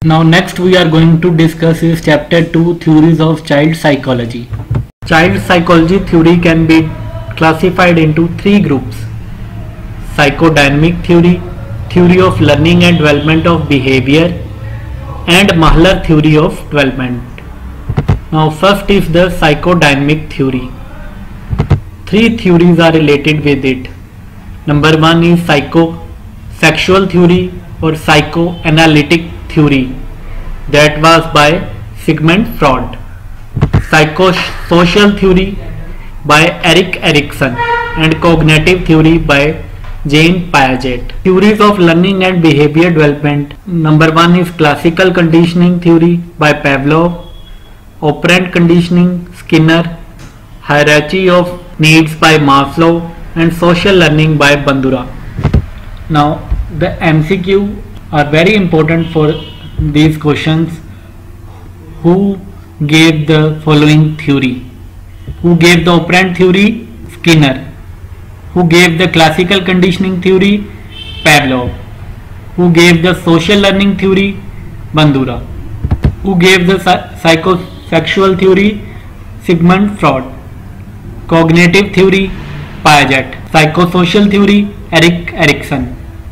Now next we are going to discuss is chapter 2, theories of child psychology. Child psychology theory can be classified into three groups: psychodynamic theory, theory of learning and development of behavior, and Mahler theory of development. Now first is the psychodynamic theory. Three theories are related with it. Number one is psychosexual theory or psychoanalytic theory, that was by Sigmund Freud. Psychosocial theory by Erik Erikson and cognitive theory by Jean Piaget. Theories of learning and behavior development. Number one is classical conditioning theory by Pavlov, operant conditioning Skinner, hierarchy of needs by Maslow, and social learning by Bandura. Now the MCQ are very important for these questions. Who gave the following theory? Who gave the operant theory? Skinner. Who gave the classical conditioning theory? Pavlov. Who gave the social learning theory? Bandura. Who gave the psychosexual theory? Sigmund Freud. Cognitive theory? Piaget. Psychosocial theory? Erik Erikson.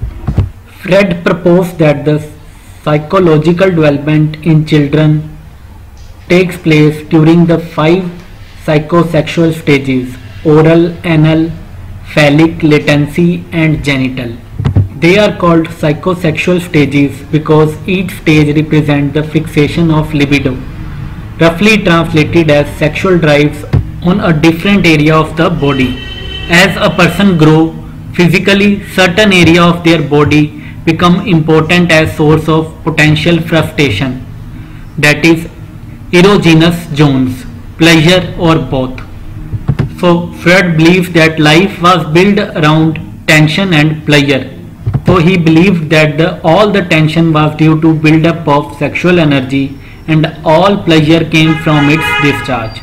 Freud proposed that the psychological development in children takes place during the 5 psychosexual stages: oral, anal, phallic, latency, and genital. They are called psychosexual stages because each stage represents the fixation of libido, roughly translated as sexual drives on a different area of the body. As a person grows physically, certain area of their body become important as source of potential frustration, that is erogenous zones, pleasure or both. So Freud believes that life was built around tension and pleasure. So he believed that all the tension was due to build up of sexual energy and all pleasure came from its discharge.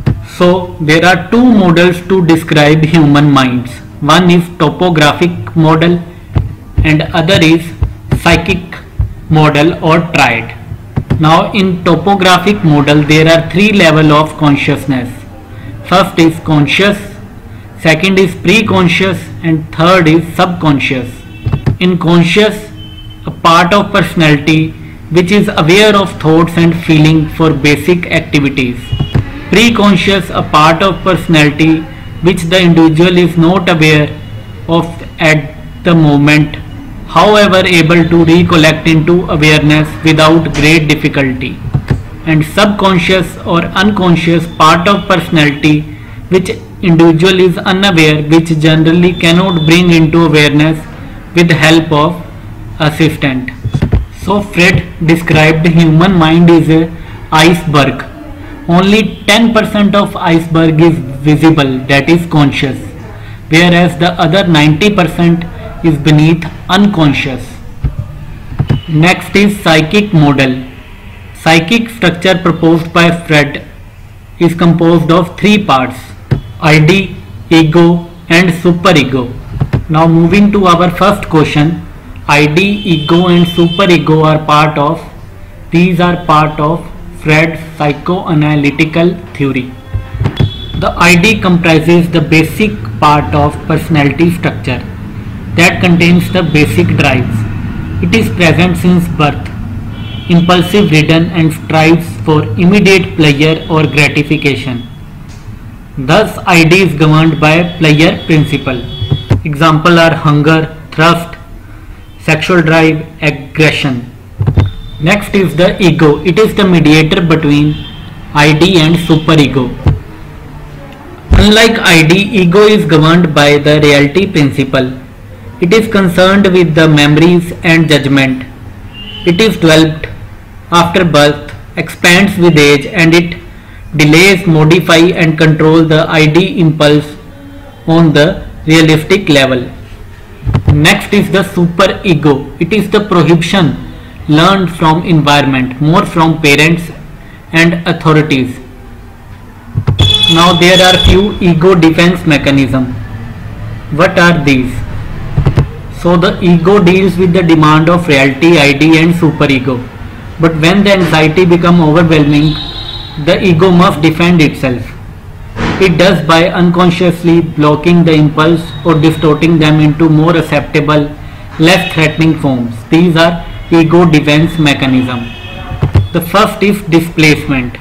So there are two models to describe human minds. One is topographic model and other is psychic model or triad. Now in topographic model there are 3 levels of consciousness. First is conscious, second is pre-conscious, and third is subconscious. In conscious, a part of personality which is aware of thoughts and feeling for basic activities. Pre-conscious, a part of personality which the individual is not aware of at the moment, however able to recollect into awareness without great difficulty. And subconscious or unconscious, part of personality which individual is unaware, which generally cannot bring into awareness with help of assistant. So Freud described human mind is a iceberg. Only 10% of iceberg is visible, that is conscious, whereas the other 90% is beneath, unconscious. Next is psychic model. Psychic structure proposed by Freud is composed of 3 parts: ID, ego, and superego. Now moving to our first question, ID, ego, and superego are part of Freud's psychoanalytical theory. The ID comprises the basic part of personality structure that contains the basic drives. It is present since birth, impulsive ridden, and strives for immediate pleasure or gratification. Thus ID is governed by pleasure principle. Examples are hunger, thirst, sexual drive, aggression. Next is the ego. It is the mediator between ID and superego. Unlike ID, ego is governed by the reality principle. It is concerned with the memories and judgment. It is developed after birth, expands with age, and it delays, modify, and control the ID impulse on the realistic level. Next is the superego. It is the prohibition learned from environment, more from parents and authorities. Now there are few ego defense mechanisms. What are these? So the ego deals with the demand of reality, ID, and superego. But when the anxiety becomes overwhelming, the ego must defend itself. It does by unconsciously blocking the impulse or distorting them into more acceptable, less threatening forms. These are ego defense mechanisms. The first is displacement.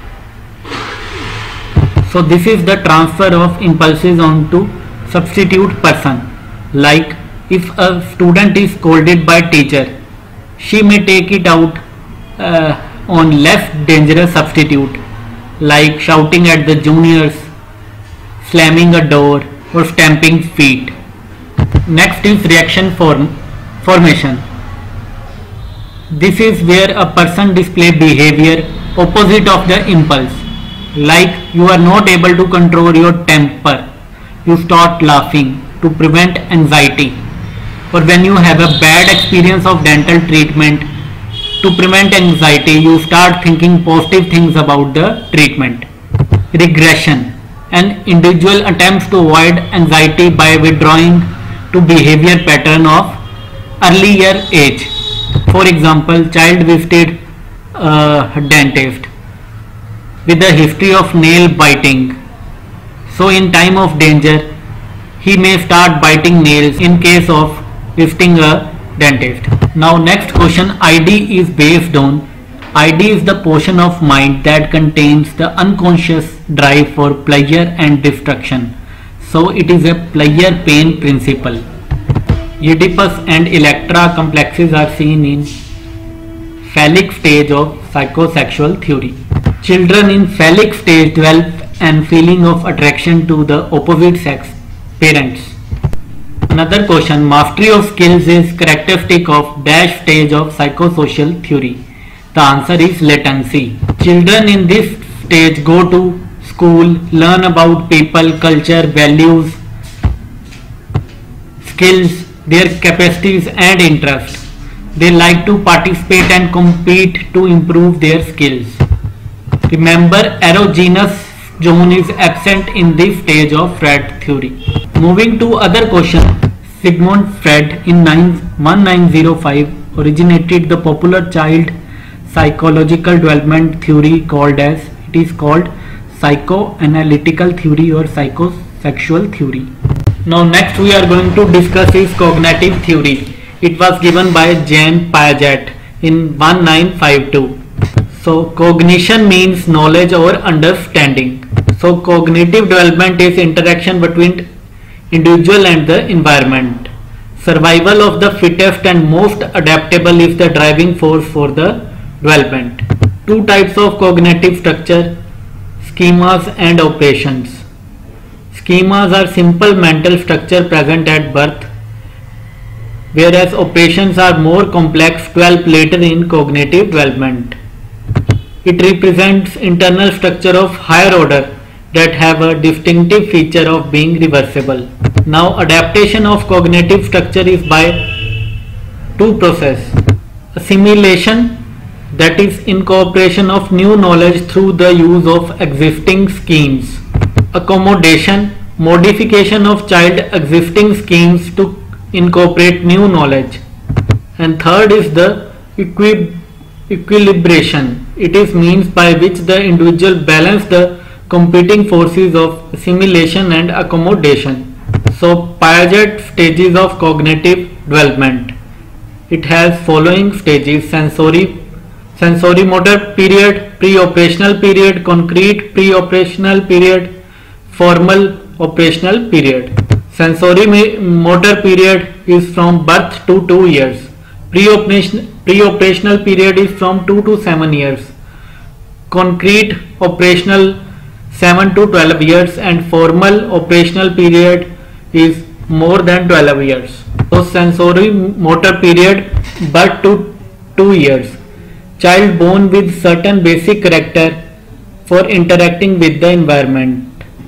So this is the transfer of impulses onto substitute person. Like if a student is scolded by teacher, she may take it out on less dangerous substitute, like shouting at the juniors, slamming a door, or stamping feet. Next is reaction formation. This is where a person displays behavior opposite of the impulse. Like you are not able to control your temper, you start laughing to prevent anxiety. Or when you have a bad experience of dental treatment, to prevent anxiety, you start thinking positive things about the treatment. Regression. An individual attempts to avoid anxiety by withdrawing to behavior pattern of earlier age. For example, child visited a dentist with a history of nail biting. So in time of danger, he may start biting nails in case of visiting a dentist. Now next question, ID is based on. ID is the portion of mind that contains the unconscious drive for pleasure and destruction. So it is a pleasure pain principle. Oedipus and Electra complexes are seen in phallic stage of psychosexual theory. Children in phallic stage develop an feeling of attraction to the opposite sex parents. Another question, mastery of skills is characteristic of dash stage of psychosocial theory. The answer is latency. Children in this stage go to school, learn about people, culture, values, skills, their capacities and interests. They like to participate and compete to improve their skills. Remember, erogenous zone is absent in this stage of Freud theory. Moving to other question, Sigmund Freud in 1905 originated the popular child psychological development theory called psychoanalytical theory or psychosexual theory. Now next we are going to discuss is cognitive theory. It was given by Jean Piaget in 1952. So cognition means knowledge or understanding. So cognitive development is interaction between individual and the environment. Survival of the fittest and most adaptable is the driving force for the development. Two types of cognitive structure, schemas and operations. Schemas are simple mental structure present at birth, whereas operations are more complex, developed later in cognitive development. It represents internal structure of higher order that have a distinctive feature of being reversible. Now adaptation of cognitive structure is by two processes. Assimilation, that is incorporation of new knowledge through the use of existing schemes. Accommodation, modification of child existing schemes to incorporate new knowledge. And third is the equilibration. It is means by which the individual balance the competing forces of assimilation and accommodation. So Piaget stages of cognitive development. It has following stages: sensory motor period, pre-operational period, concrete pre-operational period, formal operational period. Sensory motor period is from birth to 2 years. Pre-operational period is from 2 to 7 years. Concrete operational 7 to 12 years, and formal operational period is more than 12 years. So sensory motor period birth to 2 years. Child born with certain basic character for interacting with the environment.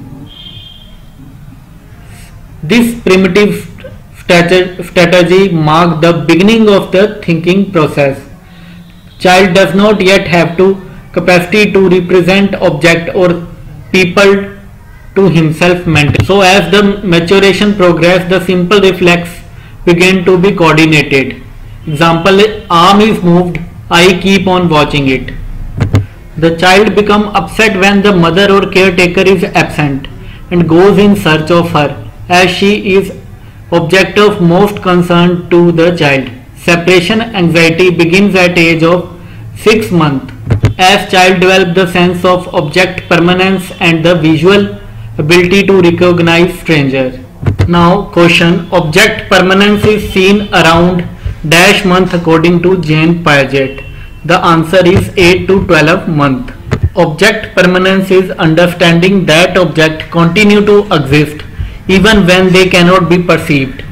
This primitive strategy marks the beginning of the thinking process. Child does not yet have to capacity to represent object or people to himself mentally. So as the maturation progresses, the simple reflex begin to be coordinated. Example, arm is moved, I keep on watching it. The child becomes upset when the mother or caretaker is absent and goes in search of her, as she is object of most concern to the child. Separation anxiety begins at age of 6 months, as child develops the sense of object permanence and the visual ability to recognize stranger. Now question: object permanence is seen around dash month according to Jane Piaget. The answer is 8 to 12 month. Object permanence is understanding that object continue to exist even when they cannot be perceived,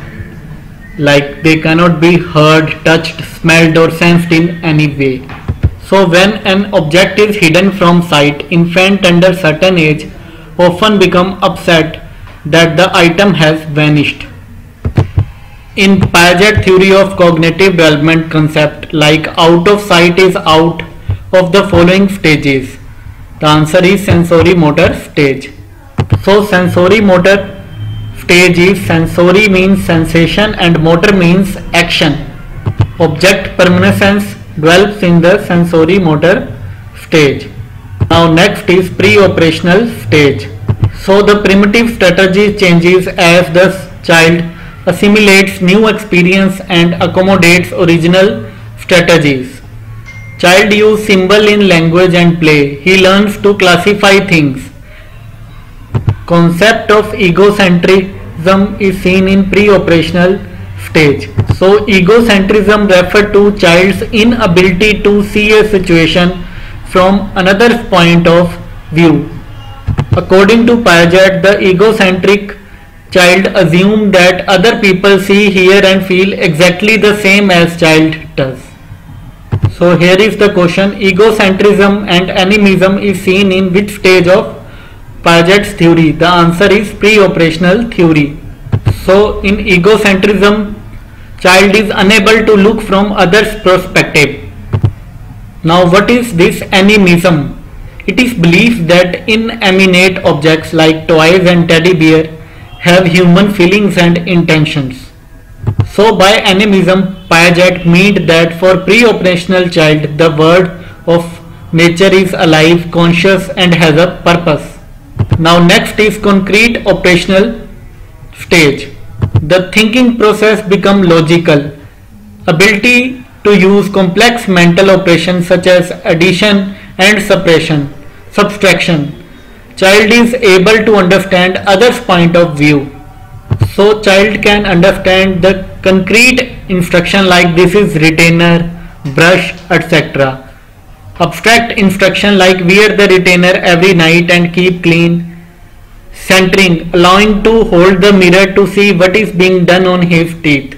like they cannot be heard, touched, smelled or sensed in any way. So when an object is hidden from sight, infant under certain age often become upset that the item has vanished. In Piaget theory of cognitive development concept, like out of sight is out of the following stages. The answer is sensory motor stage. So sensory motor stage is, sensory means sensation and motor means action. Object permanence develops in the sensory motor stage. Now next is pre-operational stage. So the primitive strategy changes as the child assimilates new experience and accommodates original strategies. Child use symbol in language and play. He learns to classify things. Concept of egocentrism is seen in pre-operational stage. So egocentrism refers to child's inability to see a situation from another point of view. According to Piaget, the egocentric child assumes that other people see, hear and feel exactly the same as child does. So here is the question: egocentrism and animism is seen in which stage of Piaget's theory? The answer is pre-operational theory. So in egocentrism, child is unable to look from others' perspective. Now what is this animism? It is belief that inanimate objects like toys and teddy bear have human feelings and intentions. So by animism, Piaget meant that for pre-operational child, the world of nature is alive, conscious and has a purpose. Now next is concrete operational stage. The thinking process becomes logical. Ability to use complex mental operations such as addition and subtraction. Child is able to understand others' point of view. So child can understand the concrete instruction like this is retainer, brush, etc. Abstract instruction like wear the retainer every night and keep clean. Centering, allowing to hold the mirror to see what is being done on his teeth.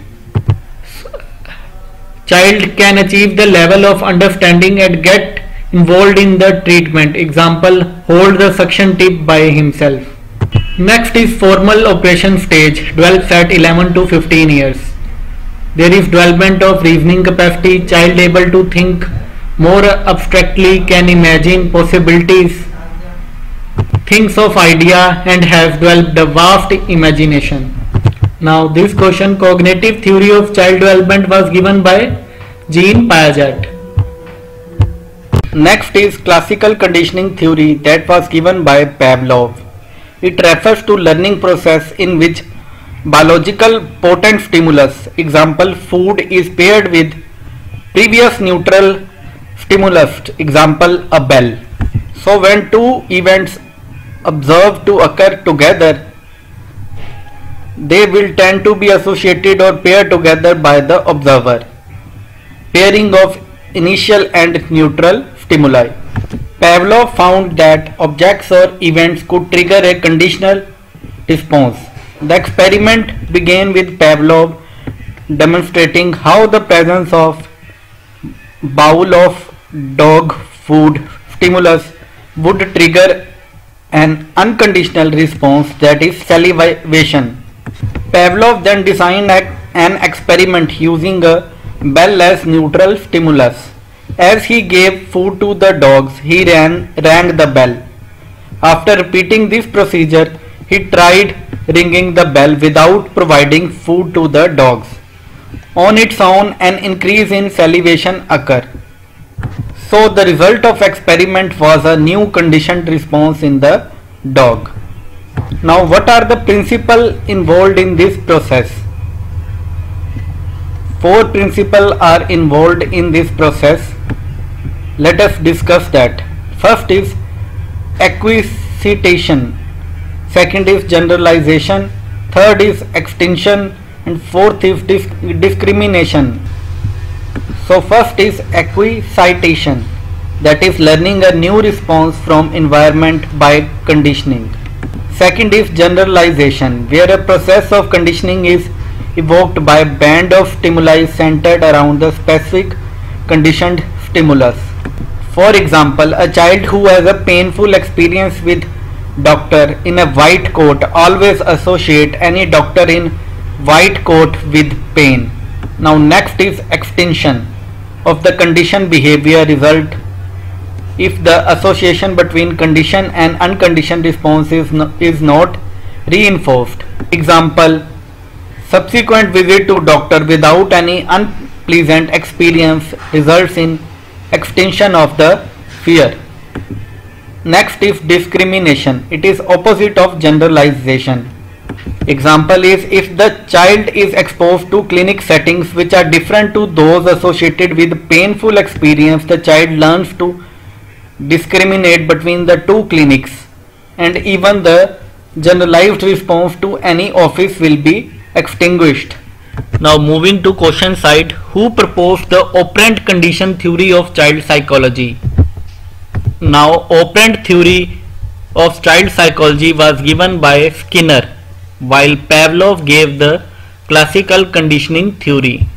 Child can achieve the level of understanding and get involved in the treatment. Example, hold the suction tip by himself. Next is formal operation stage, develops at 11 to 15 years. There is development of reasoning capacity. Child able to think more abstractly, can imagine possibilities, thinks of idea and has developed a vast imagination. Now this question: cognitive theory of child development was given by Jean Piaget. Next is classical conditioning theory that was given by Pavlov. It refers to learning process in which biological potent stimulus, example food, is paired with previous neutral stimulus, example a bell. So when two events observed to occur together, they will tend to be associated or paired together by the observer. Pairing of initial and neutral stimuli. Pavlov found that objects or events could trigger a conditional response. The experiment began with Pavlov demonstrating how the presence of bowl of dog food stimulus would trigger an unconditional response, that is salivation. Pavlov then designed an experiment using a bell-less neutral stimulus. As he gave food to the dogs, he rang the bell. After repeating this procedure, he tried ringing the bell without providing food to the dogs. On its own, an increase in salivation occurred. So the result of experiment was a new conditioned response in the dog. Now what are the principles involved in this process? Four principles are involved in this process. Let us discuss that. First is acquisition, second is generalization, third is extinction, and fourth is discrimination. So first is acquisition, that is learning a new response from environment by conditioning. Second is generalization, where a process of conditioning is evoked by a band of stimuli centered around the specific conditioned stimulus. For example, a child who has a painful experience with doctor in a white coat always associate any doctor in white coat with pain. Now next is extinction of the conditioned behavior result if the association between conditioned and unconditioned response is not reinforced. Example, subsequent visit to doctor without any unpleasant experience results in extinction of the fear. Next is discrimination. It is opposite of generalization. Example is if the child is exposed to clinic settings which are different to those associated with painful experience, the child learns to discriminate between the two clinics, and even the generalized response to any office will be extinguished. Now moving to question side, who proposed the operant condition theory of child psychology? Now operant theory of child psychology was given by Skinner, while Pavlov gave the classical conditioning theory.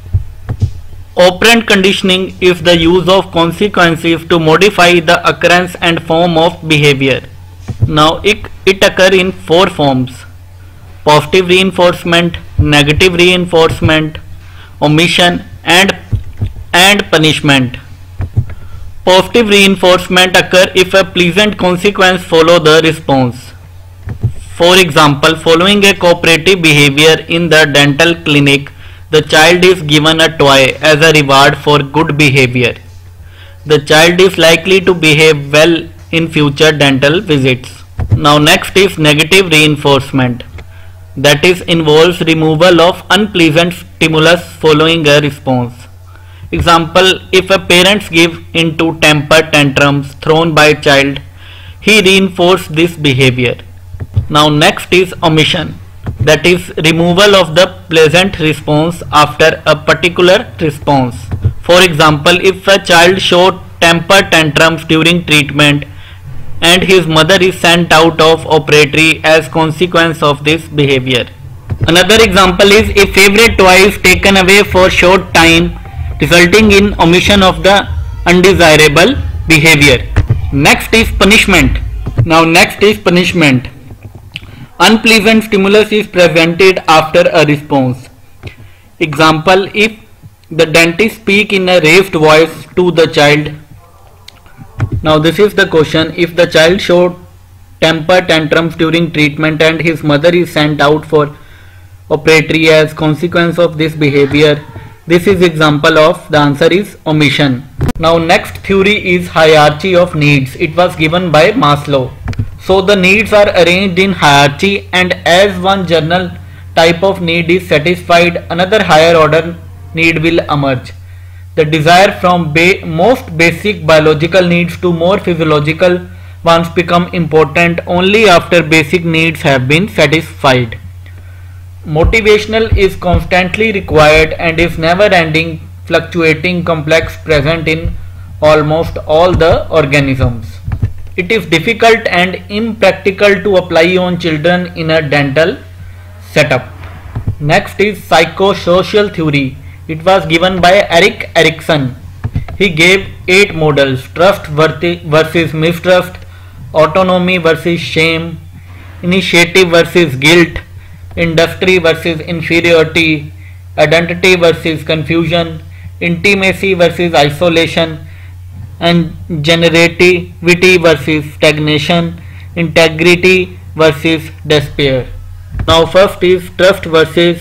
Operant conditioning is the use of consequences to modify the occurrence and form of behavior. Now it occurs in four forms: positive reinforcement, negative reinforcement, omission, and punishment. Positive reinforcement occurs if a pleasant consequence follows the response. For example, following a cooperative behavior in the dental clinic, the child is given a toy as a reward for good behavior. The child is likely to behave well in future dental visits. Now next is negative reinforcement, that is involves removal of unpleasant stimulus following a response. Example, if a parents give into temper tantrums thrown by a child, he reinforces this behavior. Now next is omission, that is removal of the pleasant response after a particular response. For example, if a child showed temper tantrums during treatment and his mother is sent out of operatory as consequence of this behavior. Another example is if favorite toy is taken away for short time, resulting in omission of the undesirable behavior. Next is punishment. Now next is punishment. Unpleasant stimulus is presented after a response. Example, if the dentist speak in a raised voice to the child. Now this is the question, if the child showed temper tantrums during treatment and his mother is sent out for operatory as consequence of this behavior, this is example of, the answer is omission. Now next theory is hierarchy of needs. It was given by Maslow. So the needs are arranged in hierarchy, and as one general type of need is satisfied, another higher order need will emerge. The desire from most basic biological needs to more physiological ones become important only after basic needs have been satisfied. Motivational is constantly required and is never ending, fluctuating complex present in almost all the organisms. It is difficult and impractical to apply on children in a dental setup. Next is psychosocial theory. It was given by Erik Erikson. He gave 8 models: trust versus mistrust, autonomy versus shame, initiative versus guilt, industry versus inferiority, identity versus confusion, intimacy versus isolation, and generativity versus stagnation, integrity versus despair. Now first is trust versus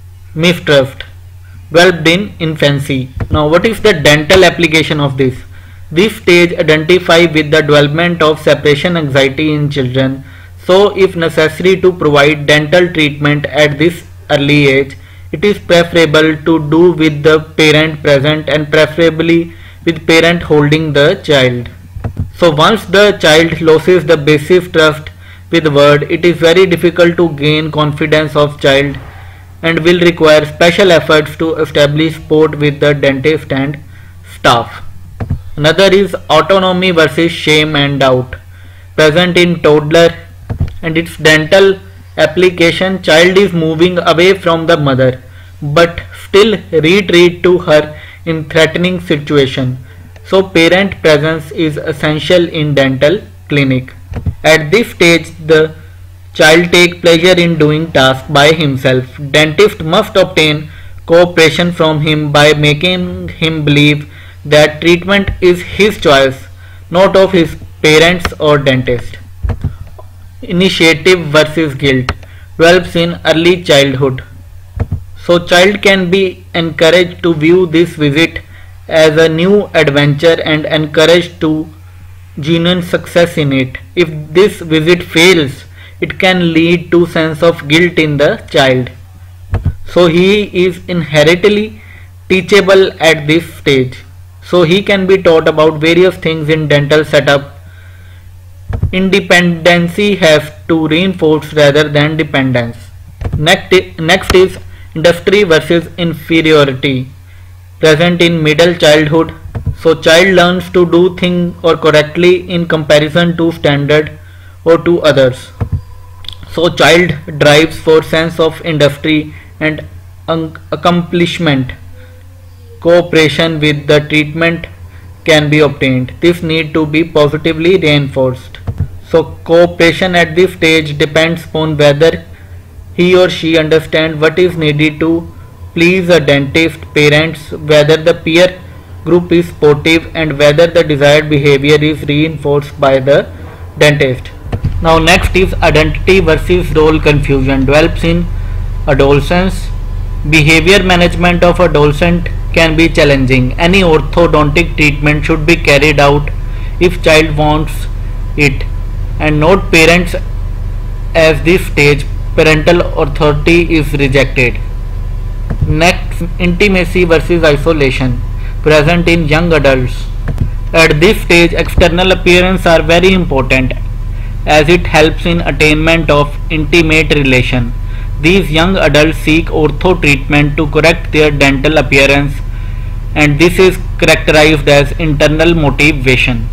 mistrust, developed in infancy. Now what is the dental application of this? This stage identifies with the development of separation anxiety in children. So if necessary to provide dental treatment at this early age, it is preferable to do with the parent present and preferably with parent holding the child. So once the child loses the basic trust with word, it is very difficult to gain confidence of child and will require special efforts to establish support with the dentist and staff. Another is autonomy versus shame and doubt. Present in toddler and its dental application, child is moving away from the mother but still retreat to her in threatening situation. So parent presence is essential in dental clinic. At this stage, the child take pleasure in doing tasks by himself. Dentist must obtain cooperation from him by making him believe that treatment is his choice, not of his parents or dentist. Initiative versus guilt develops in early childhood. So child can be encouraged to view this visit as a new adventure and encouraged to genuine success in it. If this visit fails, it can lead to sense of guilt in the child. So he is inherently teachable at this stage. So he can be taught about various things in dental setup. Independency has to reinforce rather than dependence. Next is industry versus inferiority. Present in middle childhood. So child learns to do things or correctly in comparison to standard or to others. So child drives for sense of industry and accomplishment. Cooperation with the treatment can be obtained. This need to be positively reinforced. So cooperation at this stage depends upon whether he or she understands what is needed to please a dentist, parents, whether the peer group is supportive and whether the desired behavior is reinforced by the dentist. Now next is identity versus role confusion develops in adolescence. Behavior management of adolescent can be challenging. Any orthodontic treatment should be carried out if child wants it and not parents, as this stage parental authority is rejected. Next, intimacy versus isolation present in young adults. At this stage, external appearance are very important as it helps in attainment of intimate relation. These young adults seek ortho treatment to correct their dental appearance, and this is characterized as internal motivation.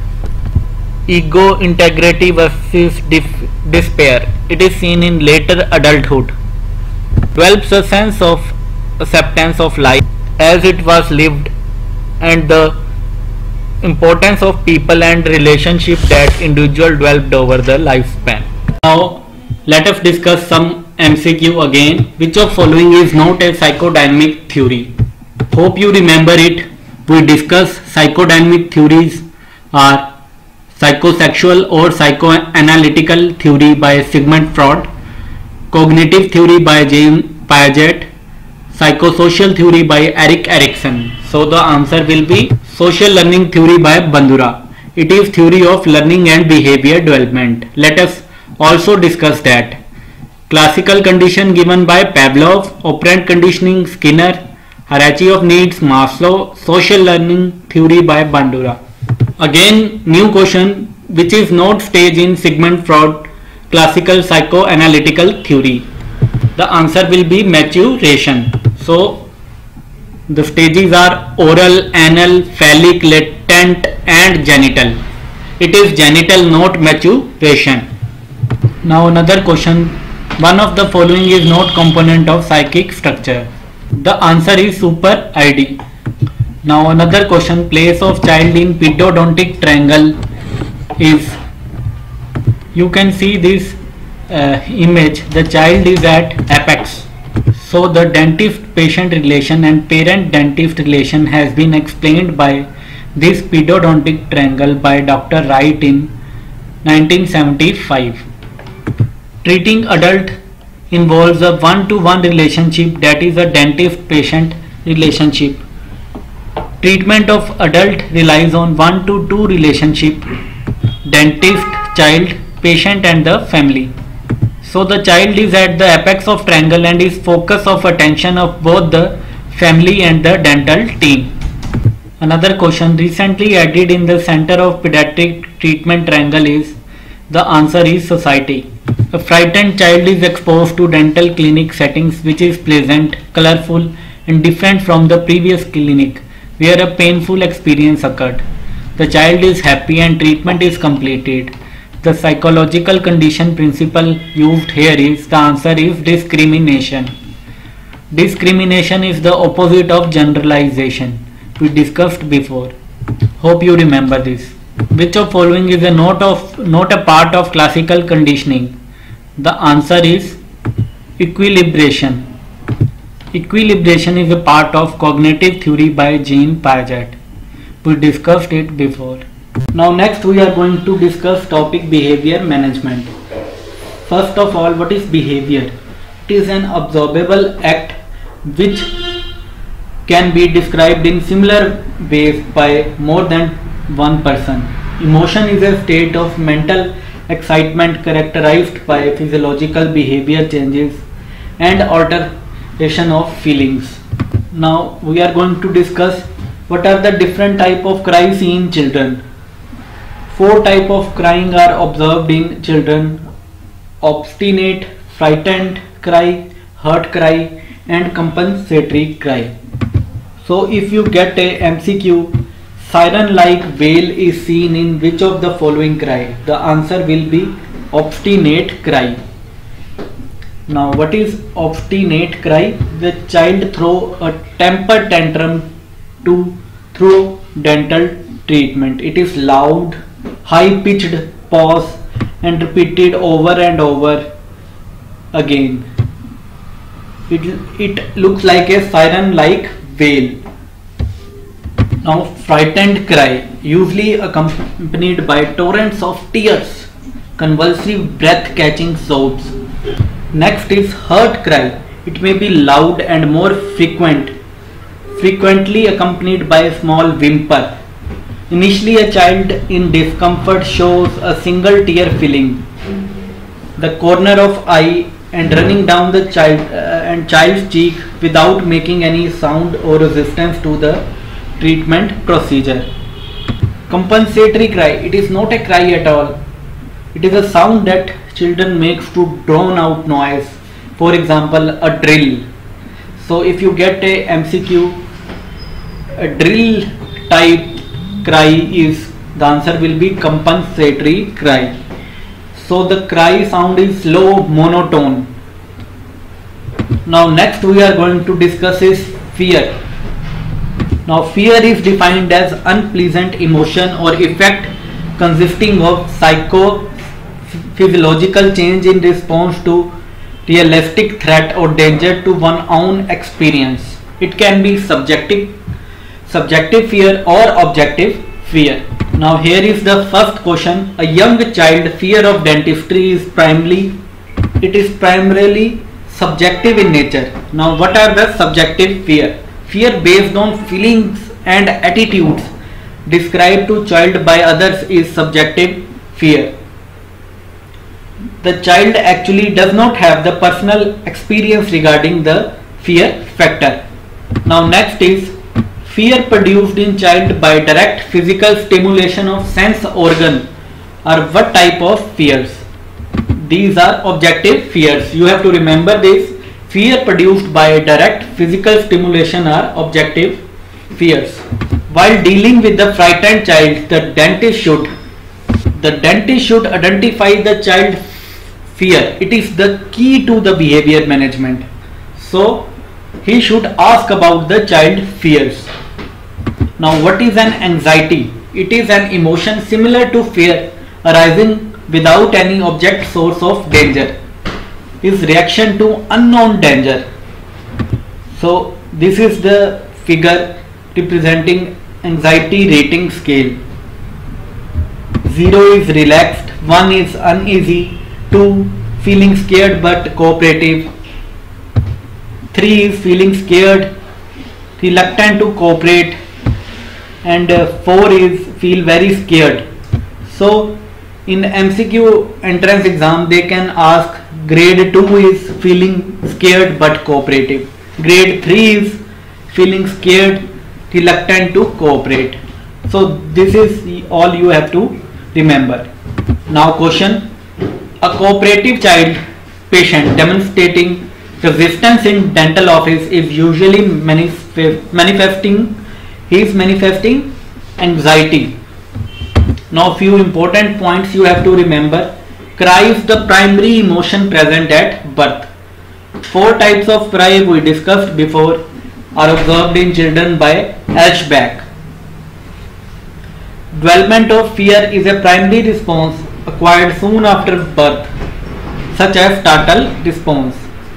Ego integrity versus despair. It is seen in later adulthood. Develops a sense of acceptance of life as it was lived and the importance of people and relationship that individual developed over the lifespan. Now let us discuss some MCQ again. Which of following is not a psychodynamic theory? Hope you remember it. We discuss psychodynamic theories are psychosexual or psychoanalytical theory by Sigmund Freud, cognitive theory by Jean Piaget, psychosocial theory by Erik Erikson. So the answer will be social learning theory by Bandura. It is theory of learning and behavior development. Let us also discuss that. Classical condition given by Pavlov, operant conditioning Skinner, hierarchy of needs Maslow, social learning theory by Bandura. Again, new question, which is not stage in Sigmund Freud classical psychoanalytical theory? The answer will be maturation. So the stages are oral, anal, phallic, latent and genital. It is genital, not maturation. Now another question, one of the following is not component of psychic structure. The answer is super ID. Now another question, place of child in pedodontic triangle is, you can see this image, the child is at apex. So the dentist patient relation and parent dentist relation has been explained by this pedodontic triangle by Dr. Wright in 1975. Treating adult involves a one-to-one relationship, that is a dentist patient relationship. Treatment of adult relies on 1 to 2 relationship, dentist, child, patient and the family. So the child is at the apex of triangle and is focus of attention of both the family and the dental team. Another question recently added in the center of pediatric treatment triangle is, the answer is society. A frightened child is exposed to dental clinic settings which is pleasant, colorful and different from the previous clinic where a painful experience occurred. The child is happy and treatment is completed. The psychological condition principle used here is, the answer is discrimination. Discrimination is the opposite of generalization. We discussed before. Hope you remember this. Which of following is not a part of classical conditioning? The answer is equilibration. Equilibration is a part of cognitive theory by Jean Piaget. We discussed it before. Now next we are going to discuss topic behavior management. First of all, what is behavior? It is an observable act which can be described in similar ways by more than one person. Emotion is a state of mental excitement characterized by physiological behavior changes and alteration of feelings. Now we are going to discuss what are the different type of cries in children. 4 types of crying are observed in children: obstinate, frightened cry, hurt cry and compensatory cry. So if you get a MCQ, siren-like wail is seen in which of the following cry? The answer will be obstinate cry. Now what is obstinate cry? The child throw a temper tantrum through dental treatment. It is loud, high-pitched pause and repeated over and over again. It looks like a siren-like wail. Now frightened cry, usually accompanied by torrents of tears, convulsive breath-catching sobs. Next is hurt cry. It may be loud and more frequently accompanied by a small whimper. Initially a child in discomfort shows a single tear filling the corner of eye and running down the child's cheek without making any sound or resistance to the treatment procedure. Compensatory cry, it is not a cry at all. It is a sound that children makes to drown out noise. For example, a drill. So if you get a MCQ, a drill type cry is, the answer will be compensatory cry. So the cry sound is low, monotone. Now next we are going to discuss is fear. Now fear is defined as unpleasant emotion or effect consisting of psychophysiological change in response to realistic threat or danger to one's own experience. It can be subjective fear or objective fear. Now here is the first question. A young child fear of dentistry is primarily subjective in nature. Now what are the subjective fear? Fear based on feelings and attitudes described to child by others is subjective fear. The child actually does not have the personal experience regarding the fear factor. Now next is fear produced in child by direct physical stimulation of sense organ are what type of fears? These are objective fears. You have to remember this. Fear produced by direct physical stimulation are objective fears. While dealing with the frightened child, the dentist should identify the child fear. It is the key to the behavior management. So he should ask about the child fears. Now what is an anxiety? It is an emotion similar to fear arising without any object source of danger. Is reaction to unknown danger. So this is the figure representing anxiety rating scale. 0 is relaxed, 1 is uneasy, 2 feeling scared but cooperative, 3 is feeling scared, reluctant to cooperate, and 4 is feel very scared. So in MCQ entrance exam they can ask grade 2 is feeling scared but cooperative, grade 3 is feeling scared, reluctant to cooperate. So this is all you have to remember. Now question: a cooperative child patient demonstrating resistance in dental office is usually manifesting anxiety. Now few important points you have to remember. Cry is the primary emotion present at birth. 4 types of cry we discussed before are observed in children by Elschbach. Development of fear is a primary response acquired soon after birth, such as startle response.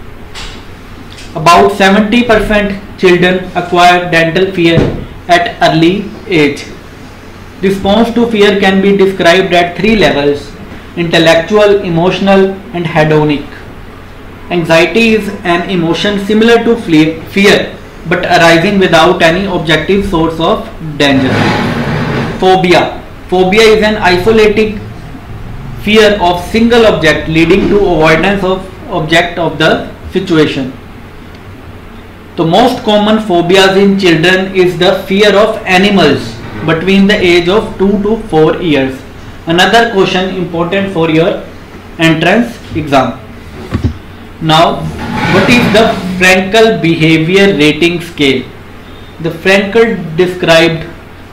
About 70% children acquire dental fear at early age. Response to fear can be described at 3 levels: intellectual, emotional, and hedonic. Anxiety is an emotion similar to fear but arising without any objective source of danger. Phobia. Phobia is an isolating fear of single object leading to avoidance of object of the situation. The most common phobias in children is the fear of animals between the age of 2 to 4 years. Another question important for your entrance exam. Now, what is the Frankel behavior rating scale? The Frankel described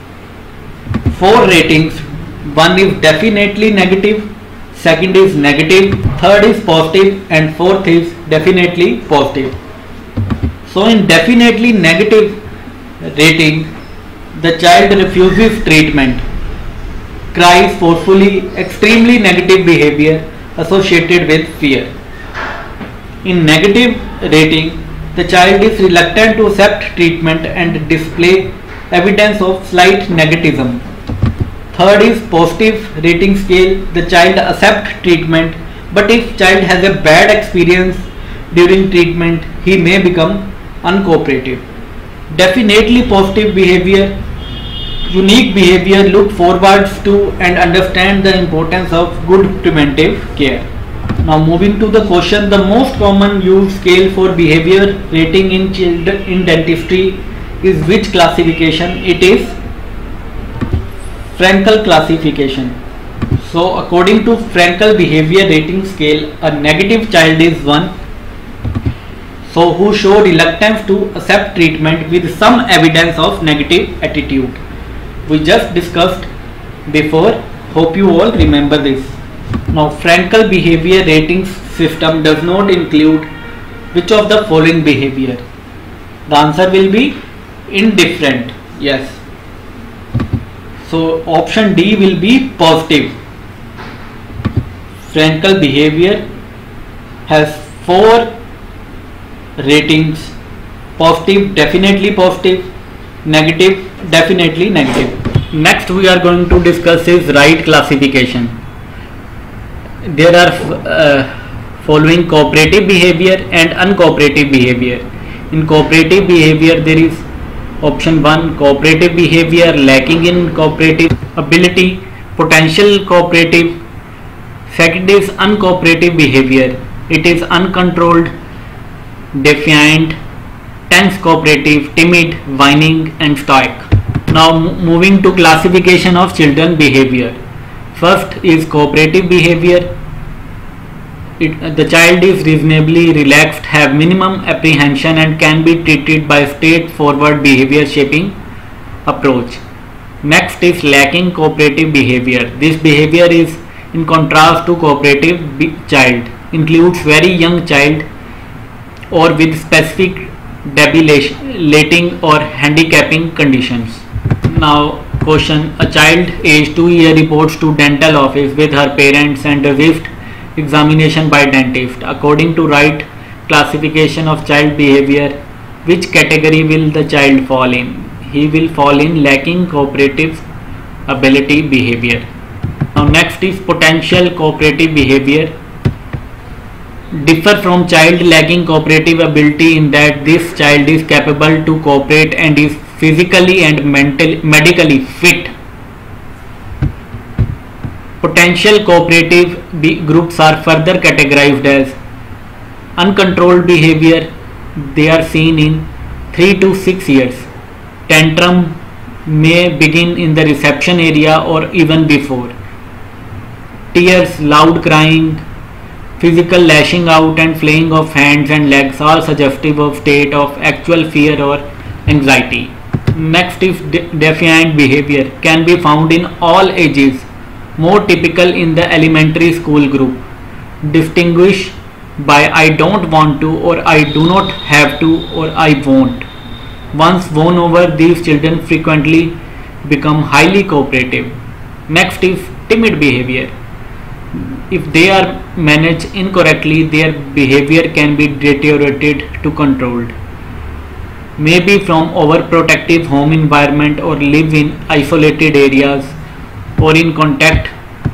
4 ratings. One is definitely negative, second is negative, third is positive, and fourth is definitely positive. So in definitely negative rating, the child refuses treatment, cries forcefully, extremely negative behavior associated with fear. In negative rating, the child is reluctant to accept treatment and display evidence of slight negativism. Third is positive rating scale. The child accepts treatment, but if child has a bad experience during treatment, he may become uncooperative. Definitely positive behavior, unique behavior, look forwards to and understand the importance of good preventive care. Now moving to the question, the most common used scale for behavior rating in children in dentistry is which classification? It is Frankel classification. So according to Frankel behavior rating scale, a negative child is 1. So who show reluctance to accept treatment with some evidence of negative attitude. We just discussed before. Hope you all remember this. Now Frankel behavior rating system does not include which of the following behavior? The answer will be indifferent. Yes. So option D will be positive. Frankel behavior has 4 ratings: positive, definitely positive, negative, definitely negative. Next we are going to discuss is right classification. There are following: cooperative behavior and uncooperative behavior. In cooperative behavior there is option 1 cooperative behavior lacking in cooperative ability, potential cooperative. Second is uncooperative behavior. It is uncontrolled, defiant, tense cooperative, timid, whining and stoic. Now moving to classification of children behavior. First is cooperative behavior. The child is reasonably relaxed, have minimum apprehension and can be treated by straightforward behavior shaping approach. Next is lacking cooperative behavior. This behavior is in contrast to cooperative child, includes very young child or with specific debilitating or handicapping conditions. Now question: a child age 2 years reports to dental office with her parents and resists examination by dentist. According to right classification of child behavior, which category will the child fall in? He will fall in lacking cooperative ability behavior. Now next is potential cooperative behavior. Differ from child lacking cooperative ability in that this child is capable to cooperate and is physically and medically fit. Potential cooperative groups are further categorized as uncontrolled behavior. They are seen in 3 to 6 years. Tantrum may begin in the reception area or even before. Tears, loud crying, physical lashing out and flaying of hands and legs are suggestive of state of actual fear or anxiety. Next is defiant behavior, can be found in all ages, more typical in the elementary school group. Distinguish by I don't want to, or I do not have to, or I won't. Once won over, these children frequently become highly cooperative. Next is timid behavior. If they are managed incorrectly, their behavior can be deteriorated to controlled. Maybe from overprotective home environment or live in isolated areas or in contact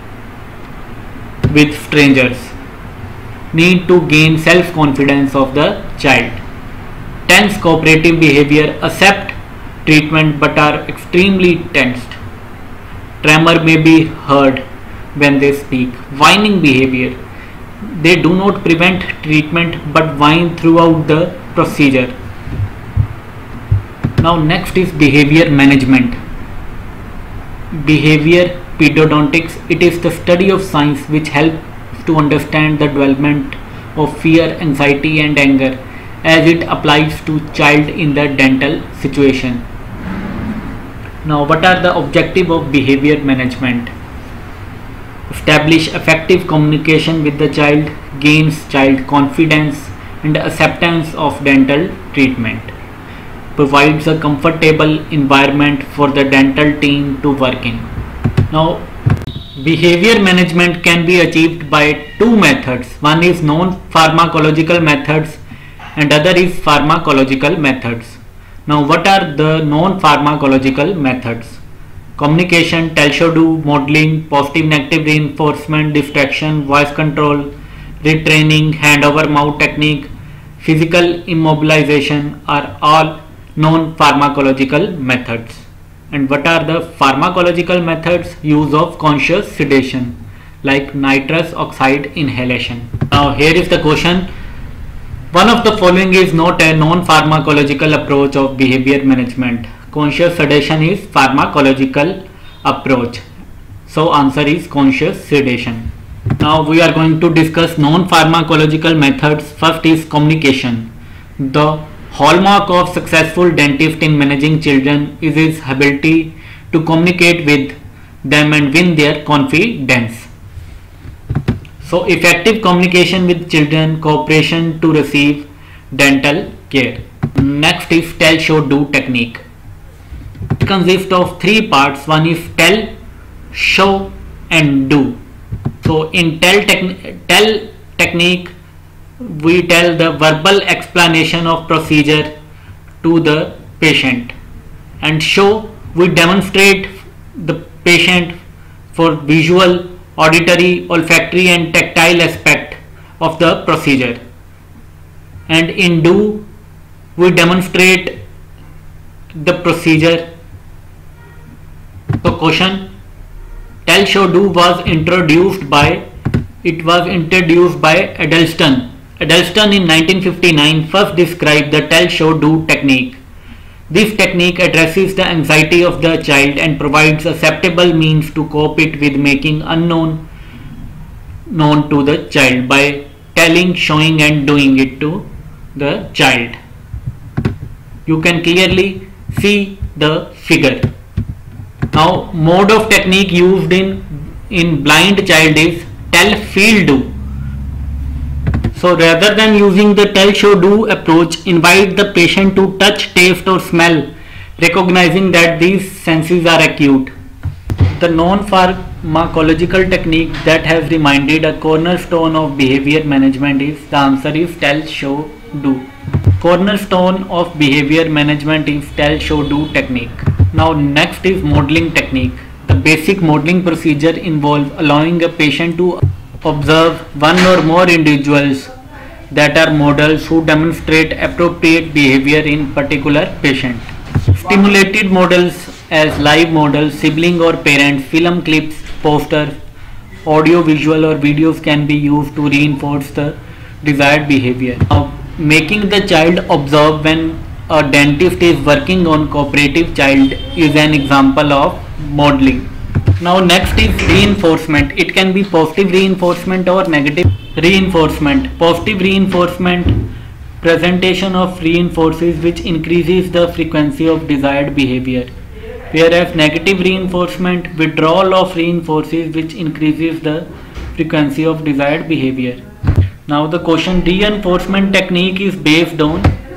with strangers. Need to gain self-confidence of the child. Tense cooperative behavior accept treatment but are extremely tensed. Tremor may be heard when they speak. Whining behavior. They do not prevent treatment but whine throughout the procedure. Now next is behavior management. Behavior pedodontics. It is the study of science which helps to understand the development of fear, anxiety and anger as it applies to child in the dental situation. Now what are the objectives of behavior management? Establish effective communication with the child, gains child confidence and acceptance of dental treatment, provides a comfortable environment for the dental team to work in. Now behavior management can be achieved by two methods. One is non-pharmacological methods and other is pharmacological methods. Now what are the non-pharmacological methods? Communication, tell, show, do, modeling, positive negative reinforcement, distraction, voice control, retraining, hand over mouth technique, physical immobilization are all non-pharmacological methods. And what are the pharmacological methods? Use of conscious sedation like nitrous oxide inhalation. Now here is the question. One of the following is not a non-pharmacological approach of behavior management. Conscious sedation is pharmacological approach. So answer is conscious sedation. Now we are going to discuss non-pharmacological methods. First is communication. The hallmark of successful dentist in managing children is his ability to communicate with them and win their confidence. So effective communication with children, cooperation to receive dental care. Next is tell, show, do technique. It consists of three parts. One is tell, show and do. So in tell technique we tell the verbal explanation of procedure to the patient, and show we demonstrate the patient for visual, auditory, olfactory and tactile aspect of the procedure, and in do we demonstrate the procedure. So question, tell, show, do was introduced by Edelston. Edelston in 1959 first described the tell, show, do technique. This technique addresses the anxiety of the child and provides acceptable means to cope it with making unknown known to the child by telling, showing and doing it to the child. You can clearly see the figure. Now mode of technique used in blind child is tell, feel, do. So rather than using the tell, show, do approach, invite the patient to touch, taste or smell, recognizing that these senses are acute. The non-pharmacological technique that has remained a cornerstone of behavior management is, the answer is tell, show, do. Cornerstone of behavior management is tell, show, do technique. Now next is modeling technique. The basic modeling procedure involves allowing a patient to observe one or more individuals that are models who demonstrate appropriate behavior in particular patient. Stimulated models as live models, sibling or parents, film clips, posters, audio, visual or videos can be used to reinforce the desired behavior. Now, making the child observe when a dentist is working on cooperative child is an example of modeling. Now next is reinforcement. It can be positive reinforcement or negative reinforcement. Positive reinforcement, presentation of reinforces which increases the frequency of desired behavior, whereas negative reinforcement, withdrawal of reinforces which increases the frequency of desired behavior. Now the question, reinforcement technique is based on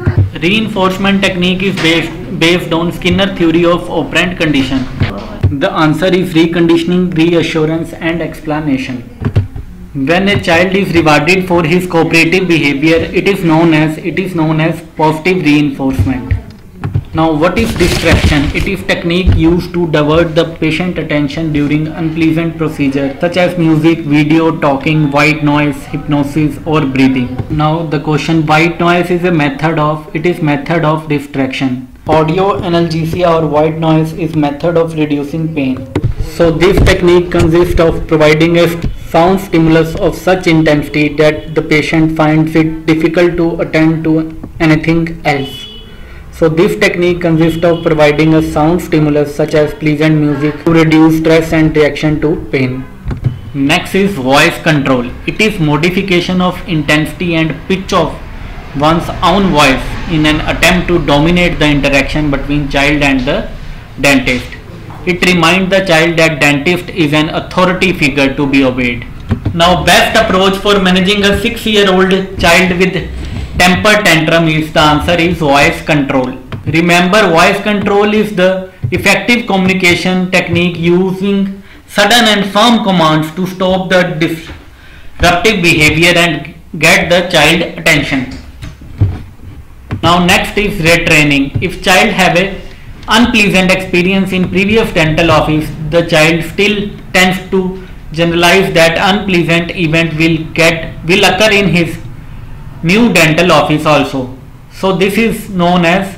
Skinner theory of operant condition. The answer is reconditioning, reassurance and explanation. When a child is rewarded for his cooperative behavior, it is known as positive reinforcement. Now what is distraction? It is technique used to divert the patient attention during unpleasant procedure such as music, video, talking, white noise, hypnosis or breathing. Now the question, white noise is a method of distraction. Audio analgesia or white noise is method of reducing pain. So this technique consists of providing a sound stimulus of such intensity that the patient finds it difficult to attend to anything else. So this technique consists of providing a sound stimulus such as pleasant music to reduce stress and reaction to pain. Next is voice control. It is modification of intensity and pitch of one's own voice in an attempt to dominate the interaction between child and the dentist. It reminds the child that dentist is an authority figure to be obeyed. Now best approach for managing a 6-year-old child with temper tantrum is, the answer is voice control. Remember, voice control is the effective communication technique using sudden and firm commands to stop the disruptive behavior and get the child attention. Now next is retraining. If child have a unpleasant experience in previous dental office, the child still tends to generalize that unpleasant event will occur in his new dental office also. So this is known as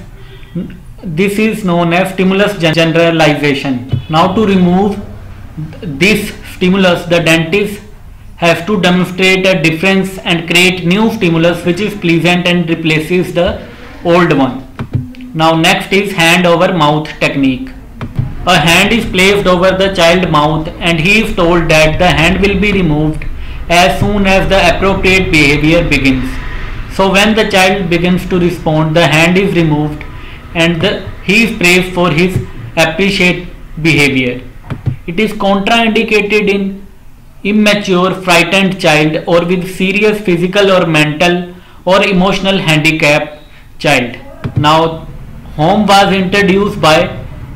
stimulus generalization. Now to remove this stimulus, the dentist has to demonstrate a difference and create new stimulus which is pleasant and replaces the old one. Now next is hand over mouth technique. A hand is placed over the child's mouth and he is told that the hand will be removed as soon as the appropriate behavior begins. So when the child begins to respond, the hand is removed and he is praised for his appreciate behavior. It is contraindicated in immature, frightened child or with serious physical or mental or emotional handicap child. Now home was introduced by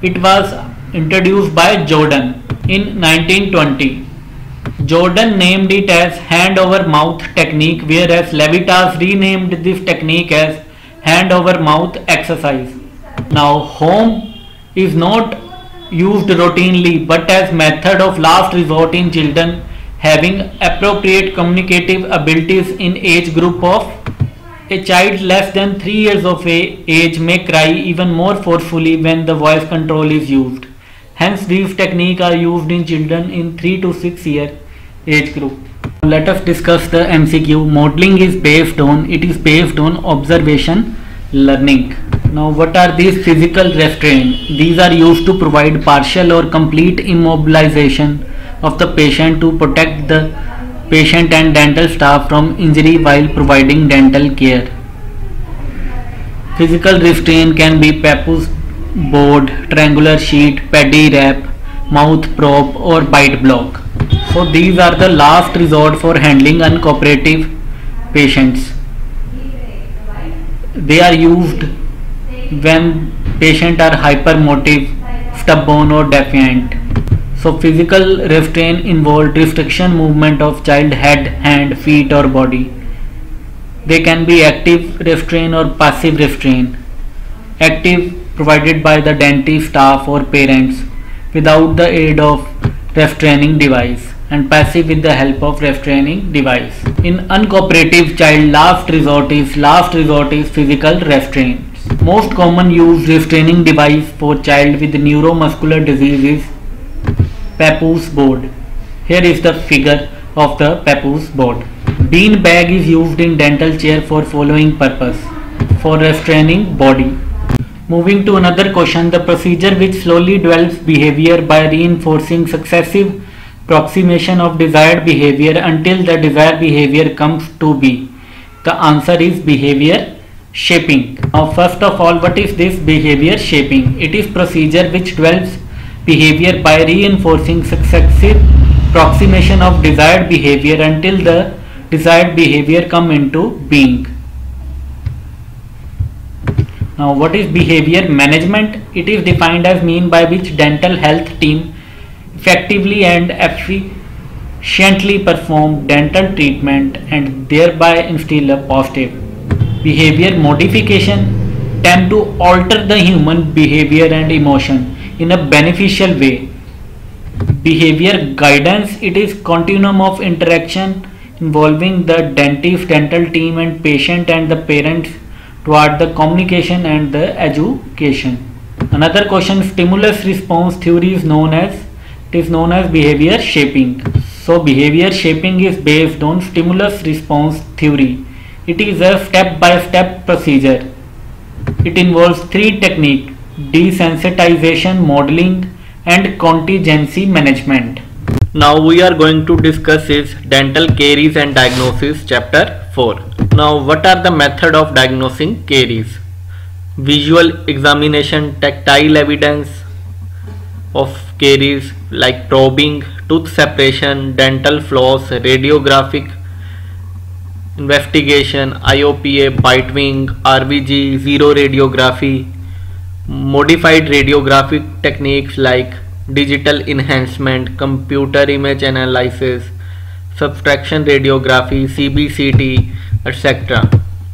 Jordan in 1920. Jordan named it as hand over mouth technique, whereas Levitas renamed this technique as hand over mouth exercise. Now home is not used routinely but as method of last resort in children having appropriate communicative abilities in age group of a child less than 3 years of age may cry even more forcefully when the voice control is used. Hence these techniques are used in children in 3 to 6 year age group. Let us discuss the MCQ. Modeling is based on observation learning. Now what are these? Physical restraint. These are used to provide partial or complete immobilization of the patient to protect the patient and dental staff from injury while providing dental care. Physical restraint can be pappus board, triangular sheet, paddy wrap, mouth probe or bite block. So these are the last resort for handling uncooperative patients. They are used when patients are hypermotive, stubborn or defiant. So physical restraint involves restriction movement of child head, hand, feet or body. They can be active restraint or passive restraint. Active provided by the dentist, staff or parents without the aid of restraining device, and passive with the help of restraining device. In uncooperative child, last resort is physical restraint. Most common used restraining device for child with neuromuscular disease is papoose board. Here is the figure of the papoose board. Bean bag is used in dental chair for following purpose: for restraining body. Moving to another question, the procedure which slowly develops behavior by reinforcing successive approximation of desired behavior until the desired behavior comes to be. The answer is behavior shaping. Now first of all, what is this behavior shaping? It is procedure which develops behavior by reinforcing successive approximation of desired behavior until the desired behavior come into being. Now what is behavior management? It is defined as means by which dental health team effectively and efficiently perform dental treatment and thereby instill a positive behavior modification, attempt to alter the human behavior and emotion in a beneficial way. Behavior guidance, it is continuum of interaction involving the dentist, dental team and patient and the parents toward the communication and the education. Another question, stimulus response theory is known as behavior shaping. So behavior shaping is based on stimulus response theory. It is a step-by-step procedure. It involves three techniques: desensitization, modeling and contingency management. Now we are going to discuss is dental caries and diagnosis, chapter 4. Now what are the method of diagnosing caries? Visual examination, tactile evidence of caries like probing, tooth separation, dental floss, radiographic investigation, IOPA, bite wing, RVG, zero radiography, modified radiographic techniques like digital enhancement, computer image analysis, subtraction radiography, CBCT, etc.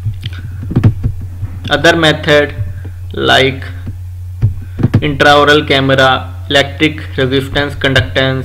Other method like intraoral camera, electric resistance conductance,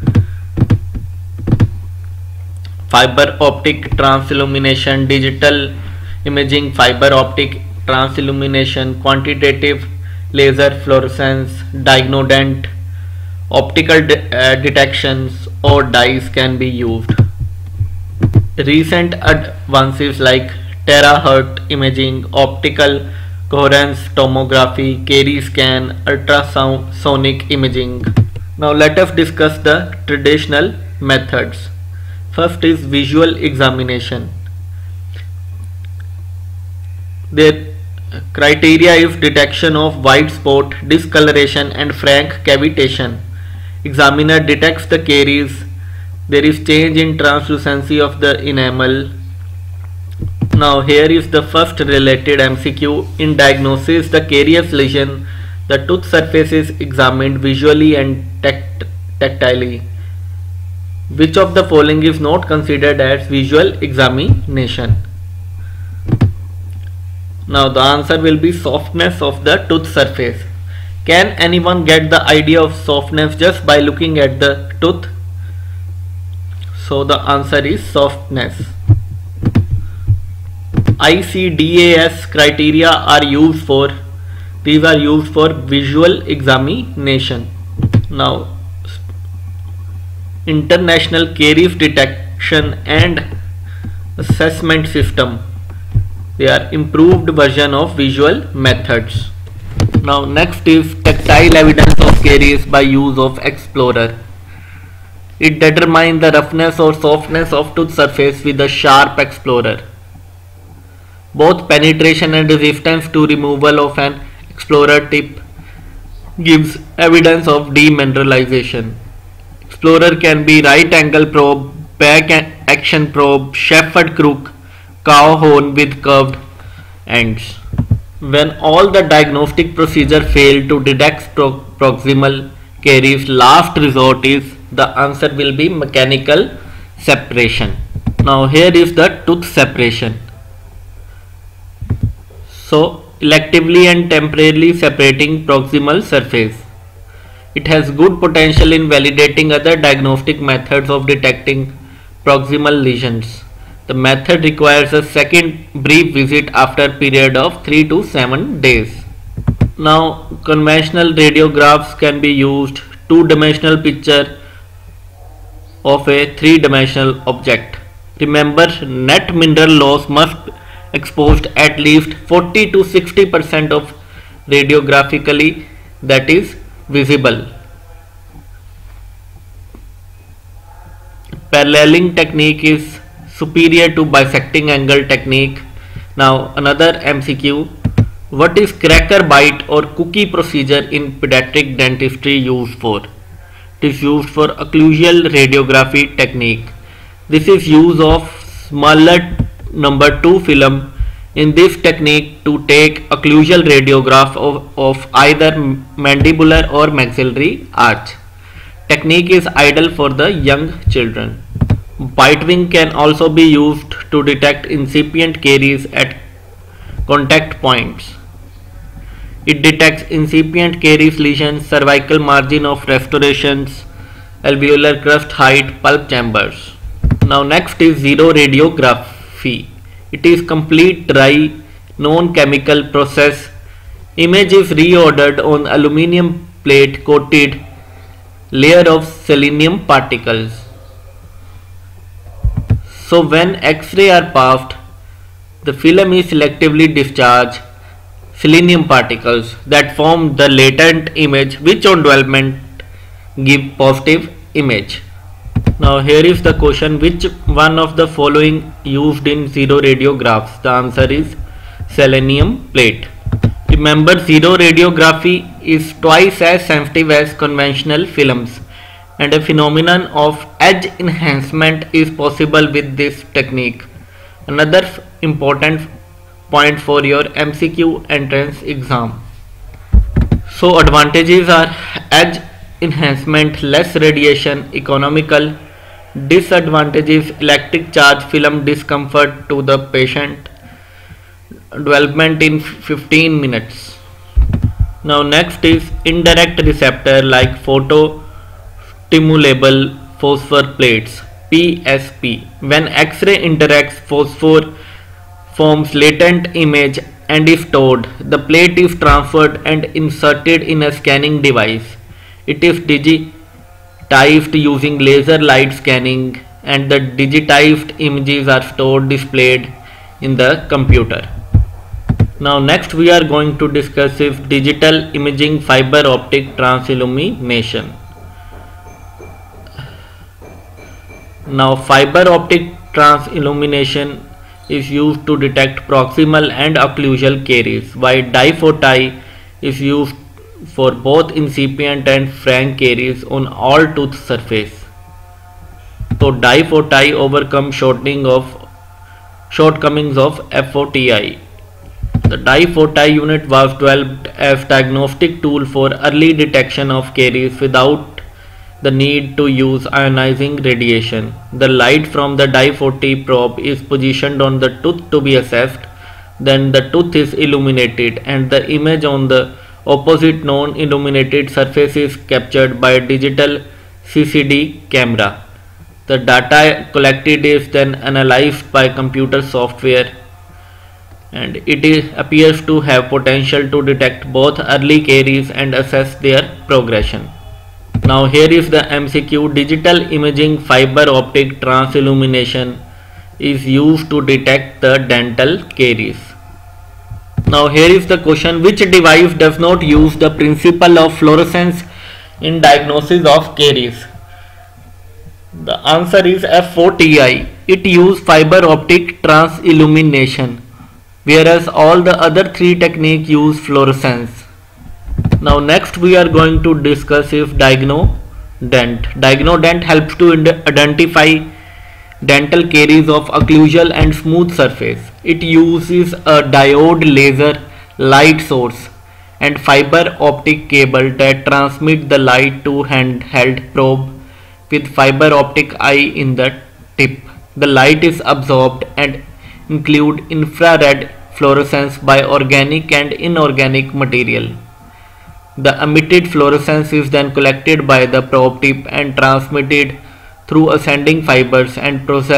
fiber optic transillumination, digital imaging, fiber optic transillumination, quantitative laser fluorescence, diagnodent, optical detections or dyes can be used. Recent advances like terahertz imaging, optical coherence tomography, caries scan, ultrasonic imaging. Now let us discuss the traditional methods. First is visual examination. Their criteria is detection of white spot, discoloration and frank cavitation. Examiner detects the caries. There is change in translucency of the enamel. Now here is the first related MCQ. In diagnosis the carious lesion, the tooth surface is examined visually and tactilely. Which of the following is not considered as visual examination? Now the answer will be softness of the tooth surface. Can anyone get the idea of softness just by looking at the tooth? So the answer is softness. ICDAS criteria are used for, these are used for visual examination. Now International Caries Detection and Assessment System, they are improved version of visual methods. Now next is tactile evidence of caries by use of explorer. It determines the roughness or softness of tooth surface with a sharp explorer. Both penetration and resistance to removal of an explorer tip gives evidence of demineralization. Explorer can be right angle probe, back action probe, shepherd crook, cow horn with curved ends. When all the diagnostic procedure fail to detect proximal caries, last resort is, the answer will be mechanical separation. Now here is the tooth separation. So electively and temporarily separating proximal surface. It has good potential in validating other diagnostic methods of detecting proximal lesions. The method requires a second brief visit after a period of 3 to 7 days. Now, conventional radiographs can be used two-dimensional picture of a three-dimensional object. Remember, net mineral loss must exposed at least 40 to 60% of radiographically that is visible. Paralleling technique is superior to bisecting angle technique. Now another MCQ. What is cracker bite or cookie procedure in pediatric dentistry used for? It is used for occlusal radiography technique. This is use of smaller number 2 film in this technique to take occlusal radiograph of either mandibular or maxillary arch. Technique is ideal for the young children. Bite wing can also be used to detect incipient caries at contact points. It detects incipient caries lesions, cervical margin of restorations, alveolar crust height, pulp chambers. Now next is zero radiography. It is complete dry non-chemical process. Image is reordered on aluminium plate coated layer of selenium particles. So when X-ray are passed, the film is selectively discharged selenium particles that form the latent image which on development give positive image. Now here is the question, which one of the following used in zero radiographs? The answer is selenium plate. Remember, zero radiography is twice as sensitive as conventional films, and a phenomenon of edge enhancement is possible with this technique. Another important point for your MCQ entrance exam. So advantages are edge enhancement, less radiation, economical. Disadvantages: electric charge, film discomfort to the patient, development in 15 minutes. Now next is indirect receptor like photo stimulable phosphor plates, PSP. When X-ray interacts, phosphor forms latent image and is stored. The plate is transferred and inserted in a scanning device. It is digitized using laser light scanning, and the digitized images are stored displayed in the computer. Now next we are going to discuss if digital imaging fiber optic transillumination. Now fiber optic transillumination is used to detect proximal and occlusal caries, while dye-for-dye is used for both incipient and frank caries on all tooth surface. So dye-for-dye overcomes shortcomings of FOTI. The dye-for-dye unit was developed as diagnostic tool for early detection of caries without the need to use ionizing radiation. The light from the dye-for-dye probe is positioned on the tooth to be assessed. Then the tooth is illuminated and the image on the opposite non-illuminated surface is captured by a digital CCD camera. The data collected is then analyzed by computer software, and it appears to have potential to detect both early caries and assess their progression. Now here is the MCQ. Digital imaging fiber optic transillumination is used to detect the dental caries. Now here is the question, which device does not use the principle of fluorescence in diagnosis of caries? The answer is FOTI. It uses fiber optic transillumination, whereas all the other three techniques use fluorescence. Now next we are going to discuss if DiagnoDent. DiagnoDent helps to identify dental caries of occlusal and smooth surface. It uses a diode laser light source and fiber optic cable that transmit the light to handheld probe with fiber optic eye in the tip. The light is absorbed and include infrared fluorescence by organic and inorganic material. The emitted fluorescence is then collected by the probe tip and transmitted through ascending fibers and processed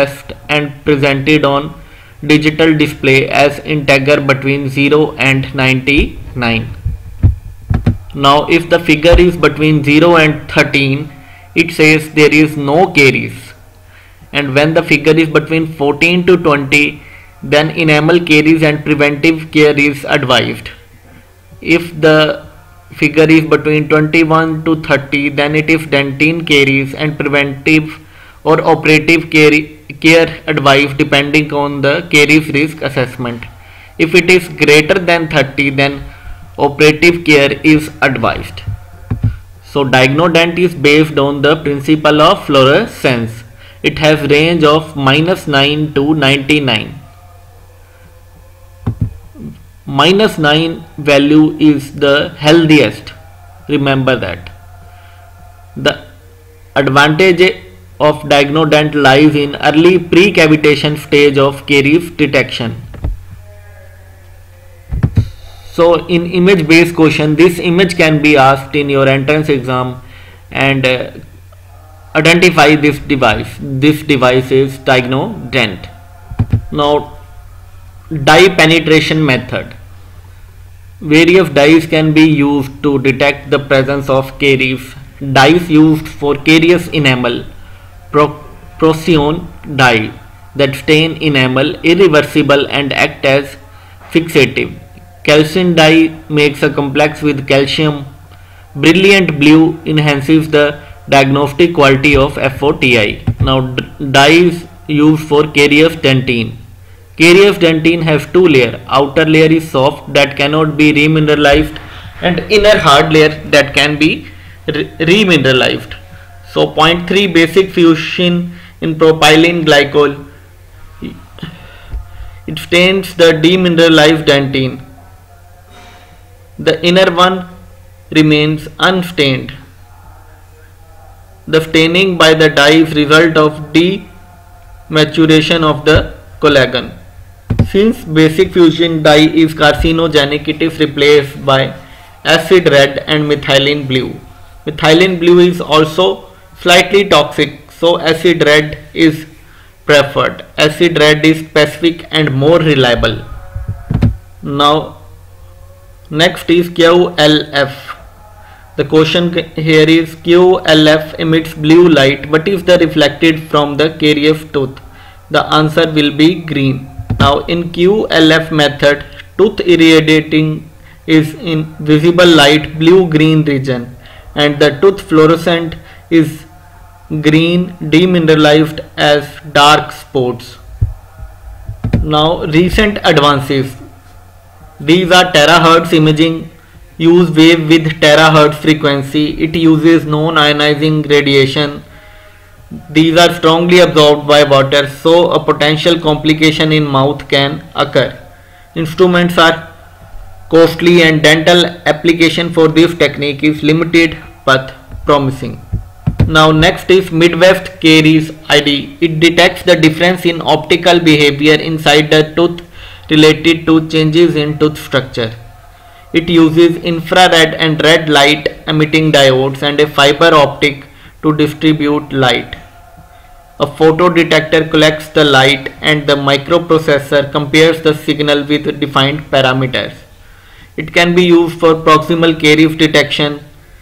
and presented on digital display as integer between 0 and 99. Now if the figure is between 0 and 13, it says there is no carries, and when the figure is between 14 to 20, then enamel carries and preventive care is advised. If the figure is between 21 to 30, then it is Dentine carries and preventive or operative care advised depending on the caries risk assessment. If it is greater than 30, then operative care is advised. So Diagnodent is based on the principle of fluorescence. It has range of -9 to 99. -9 value is the healthiest. Remember that. The advantage of Diagnodent lies in early pre-cavitation stage of caries detection. So in image based question, this image can be asked in your entrance exam, and identify this device. This device is Diagnodent. Now dye penetration method. Various dyes can be used to detect the presence of caries. Dyes used for carious enamel: Procyon dye that stain enamel irreversible and act as fixative. Calcium dye makes a complex with calcium. Brilliant blue enhances the diagnostic quality of FOTI. Now dyes used for carious dentine. Carious dentine has two layers. Outer layer is soft that cannot be remineralized, and inner hard layer that can be remineralized. So 0.3 basic fusion in propylene glycol. It stains the demineralized dentine. The inner one remains unstained. The staining by the dye is result of dematuration of the collagen. Since basic fusion dye is carcinogenic, it is replaced by acid red and methylene blue. Methylene blue is also slightly toxic, so acid red is preferred. Acid red is specific and more reliable. Now next is QLF. The question here is QLF emits blue light, but if the reflected from the carious tooth, the answer will be green. Now in QLF method, tooth irradiating is in visible light blue-green region, and the tooth fluorescent is green demineralized as dark spots. Now recent advances. These are terahertz imaging. Use wave with terahertz frequency. It uses non-ionizing radiation. These are strongly absorbed by water, so a potential complication in mouth can occur. Instruments are costly and dental application for this technique is limited but promising. Now next is Midwest Caries ID. It detects the difference in optical behavior inside the tooth related to changes in tooth structure. It uses infrared and red light emitting diodes and a fiber optic to distribute light. A photo detector collects the light and the microprocessor compares the signal with defined parameters. It can be used for proximal caries detection.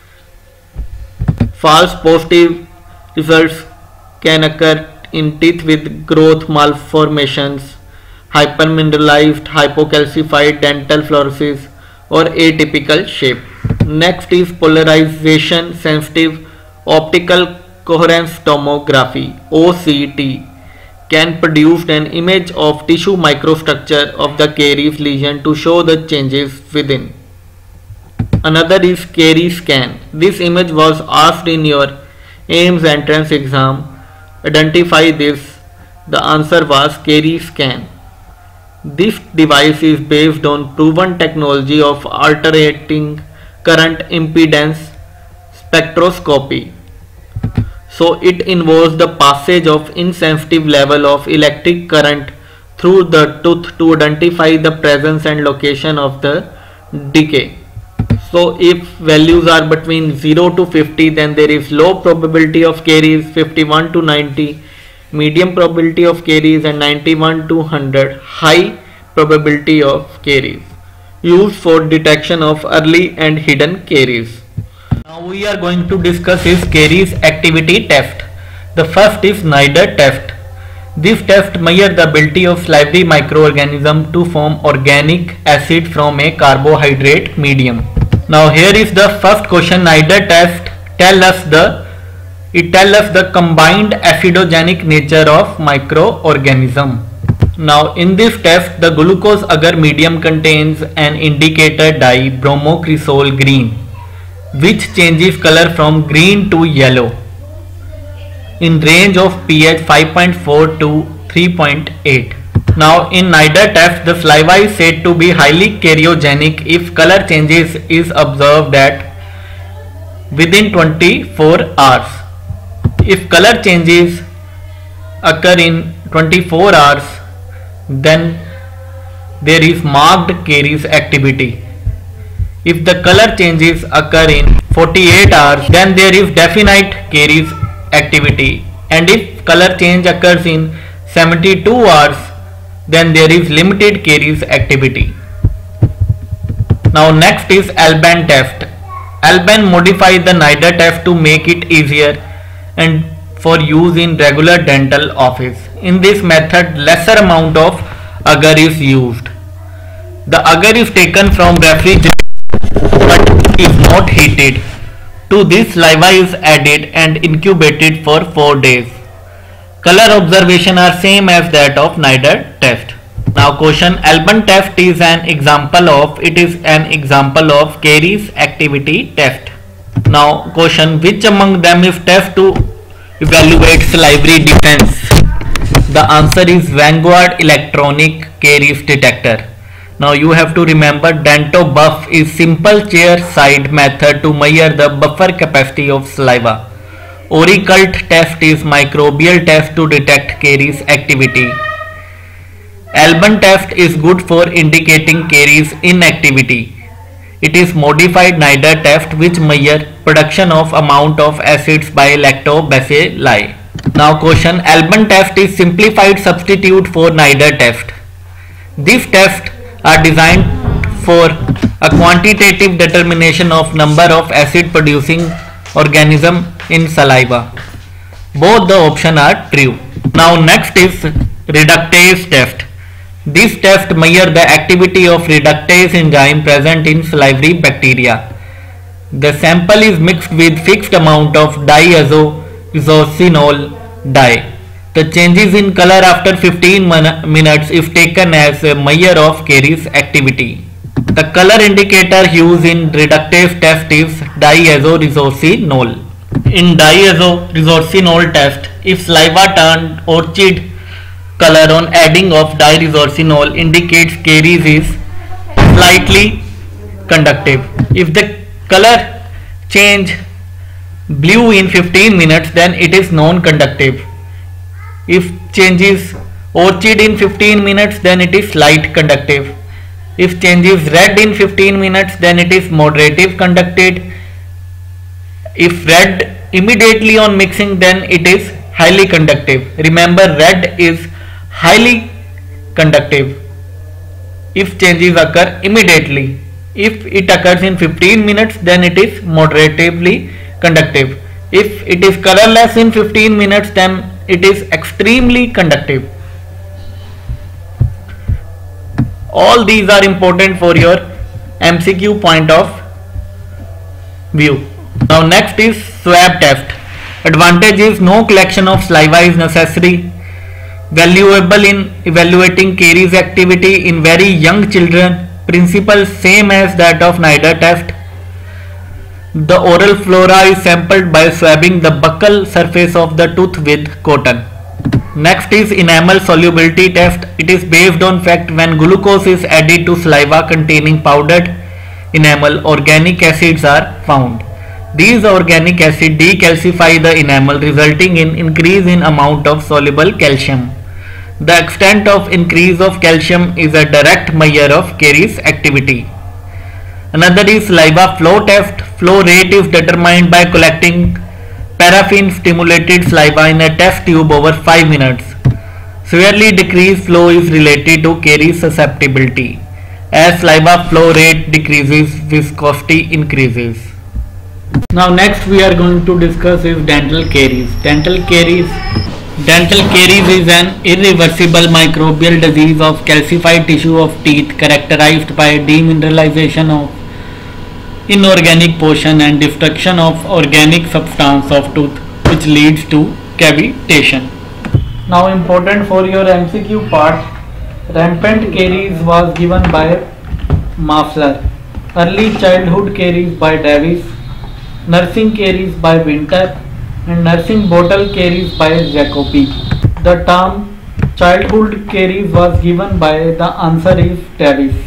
False positive results can occur in teeth with growth malformations, hypermineralized, hypocalcified dental fluorosis, or atypical shape. Next is polarization sensitive optical coherence tomography (OCT) can produce an image of tissue microstructure of the caries lesion to show the changes within. Another is caries scan. This image was asked in your AIMS entrance exam. Identify this. The answer was caries scan. This device is based on proven technology of alternating current impedance spectroscopy. So it involves the passage of insensitive level of electric current through the tooth to identify the presence and location of the decay. So if values are between 0 to 50, then there is low probability of caries. 51 to 90 medium probability of caries, and 91 to 100 high probability of caries, used for detection of early and hidden caries. Now we are going to discuss is caries activity test. The first is Snyder test. This test measures the ability of salivary microorganism to form organic acid from a carbohydrate medium. Now here is the first question. Snyder test tells us the combined acidogenic nature of microorganism. Now in this test, the glucose agar medium contains an indicator dye bromocresol green, which changes color from green to yellow in range of pH 5.4 to 3.8. Now in Snyder test, the saliva is said to be highly cariogenic if color changes is observed at within 24 hours. If color changes occur in 24 hours, then there is marked caries activity. If the color changes occur in 48 hours, then there is definite caries activity, and if color change occurs in 72 hours, then there is limited caries activity. Now next is Alban test. Alban modified the Snyder test to make it easier and for use in regular dental office. In this method, lesser amount of agar is used. The agar is taken from refrigerator but is not heated. To this, saliva is added and incubated for 4 days. Color observation are same as that of Snyder test. Now question, Alban test is an example of caries activity test. Now question, which among them is test to evaluate salivary defense? The answer is Vanguard electronic caries detector. Now you have to remember DentoBuff is simple chair side method to measure the buffer capacity of saliva. Oricult test is microbial test to detect caries activity. Alban test is good for indicating caries inactivity. It is modified Snyder test which measure production of amount of acids by lactobacilli. Now question, Alban test is simplified substitute for Snyder test. These tests are designed for a quantitative determination of number of acid producing organism in saliva. Both the options are true. Now next is reductase test. This test measures the activity of reductase enzyme present in salivary bacteria. The sample is mixed with fixed amount of diazo-isocinol dye. The changes in color after 15 minutes is taken as a measure of caries activity. The color indicator used in reductase test is diazo-isocinol. In diazo-isocinol test, if saliva turned orchid color on adding of diazo-isocinol indicates caries is slightly conductive. If the color change blue in 15 minutes, then it is non-conductive. If changes orchid in 15 minutes, then it is light conductive. If changes red in 15 minutes, then it is moderative conductive. If red immediately on mixing, then it is highly conductive. Remember, red is highly conductive if changes occur immediately. If it occurs in 15 minutes, then it is moderatively conductive. If it is colorless in 15 minutes, then it is extremely conductive. All these are important for your MCQ point of view. Now next is swab test. Advantage is no collection of saliva is necessary. Valuable in evaluating caries activity in very young children. Principle same as that of Snyder test. The oral flora is sampled by swabbing the buccal surface of the tooth with cotton. Next is enamel solubility test. It is based on fact when glucose is added to saliva containing powdered enamel, organic acids are found. These organic acids decalcify the enamel, resulting in increase in amount of soluble calcium. The extent of increase of calcium is a direct measure of caries activity. Another is saliva flow test. Flow rate is determined by collecting Paraffin stimulated saliva in a test tube over 5 minutes. Severely decreased flow is related to caries susceptibility. As saliva flow rate decreases, viscosity increases. Now next we are going to discuss is dental caries. Dental caries is an irreversible microbial disease of calcified tissue of teeth characterized by demineralization of inorganic portion and destruction of organic substance of tooth, which leads to cavitation. Now important for your MCQ part, rampant caries was given by Mafler, early childhood caries by Davis, nursing caries by Winter, and nursing bottle caries by Jacobi. The term childhood caries was given by, the answer is Davis.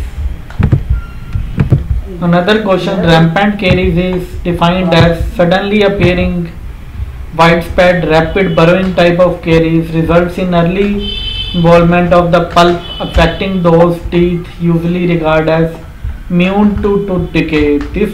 Another question, rampant caries is defined as suddenly appearing widespread rapid burrowing type of caries, results in early involvement of the pulp affecting those teeth usually regarded as immune to tooth decay. This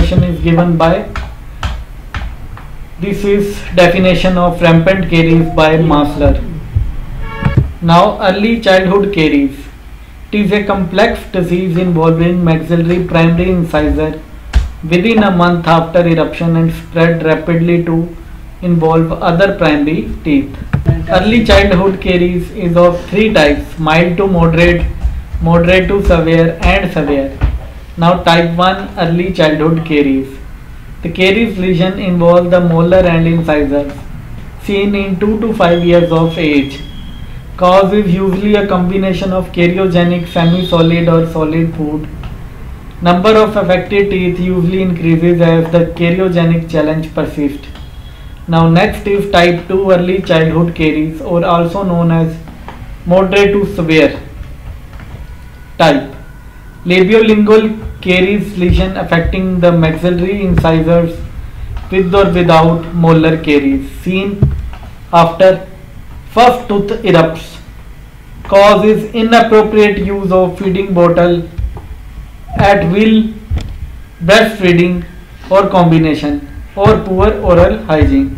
is definition of rampant caries by Masler. Now early childhood caries. It is a complex disease involving maxillary primary incisor within a month after eruption and spread rapidly to involve other primary teeth. Early childhood caries is of three types: mild to moderate, moderate to severe, and severe. Now type 1 early childhood caries. The caries lesion involve the molar and incisors, seen in 2 to 5 years of age. Cause is usually a combination of cariogenic, semi-solid or solid food. Number of affected teeth usually increases as the cariogenic challenge persists. Now next is type 2 early childhood caries, or also known as moderate to severe type. Labiolingual caries lesion affecting the maxillary incisors with or without molar caries, seen after first tooth erupts. Cause is inappropriate use of feeding bottle at will, breastfeeding or combination, or poor oral hygiene.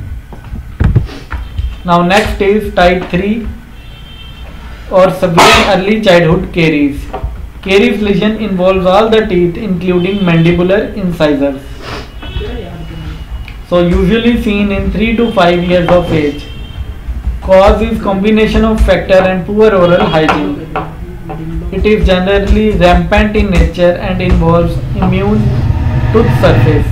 Now next is type 3 or severe early childhood caries. Caries lesion involves all the teeth including mandibular incisors. So usually seen in 3 to 5 years of age. Cause is combination of factor and poor oral hygiene. It is generally rampant in nature and involves immune tooth surface.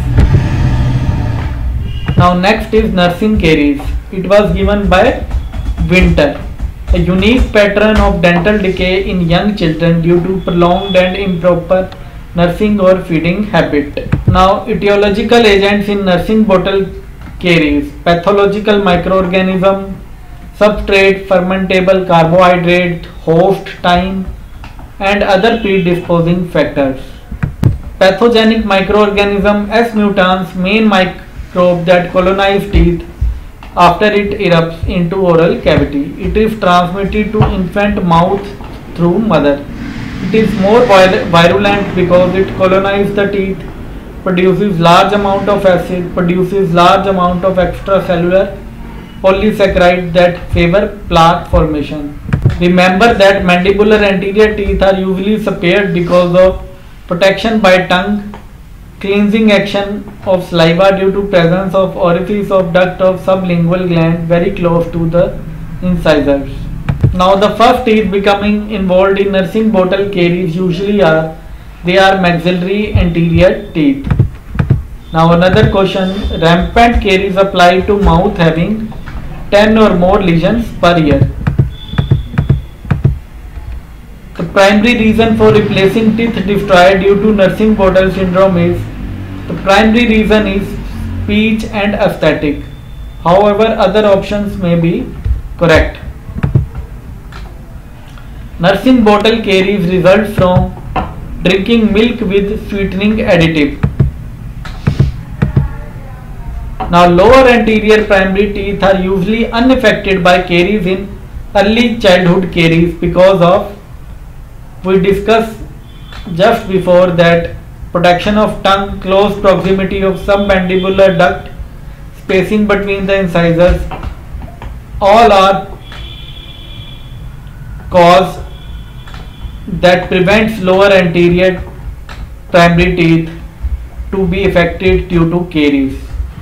Now next is nursing caries. It was given by Winter. A unique pattern of dental decay in young children due to prolonged and improper nursing or feeding habit. Now etiological agents in nursing bottle caries: pathological microorganism, substrate, fermentable carbohydrate, host, time, and other predisposing factors. Pathogenic microorganism S. mutans, main microbe that colonize teeth after it erupts into oral cavity. It is transmitted to infant mouth through mother. It is more virulent because it colonizes the teeth, produces large amount of acid, produces large amount of extracellular polysaccharides that favor plaque formation. Remember that mandibular anterior teeth are usually spared because of protection by tongue, cleansing action of saliva due to presence of orifice of duct of sublingual gland very close to the incisors. Now the first teeth becoming involved in nursing bottle caries usually are maxillary anterior teeth. Now another question, rampant caries apply to mouth having 10 or more lesions per year. The primary reason for replacing teeth destroyed due to nursing bottle syndrome is speech and aesthetic. However, other options may be correct. Nursing bottle caries result from drinking milk with sweetening additive. Now lower anterior primary teeth are usually unaffected by caries in early childhood caries because of, we discussed just before that, protection of tongue, close proximity of submandibular duct, spacing between the incisors, all are cause that prevents lower anterior primary teeth to be affected due to caries.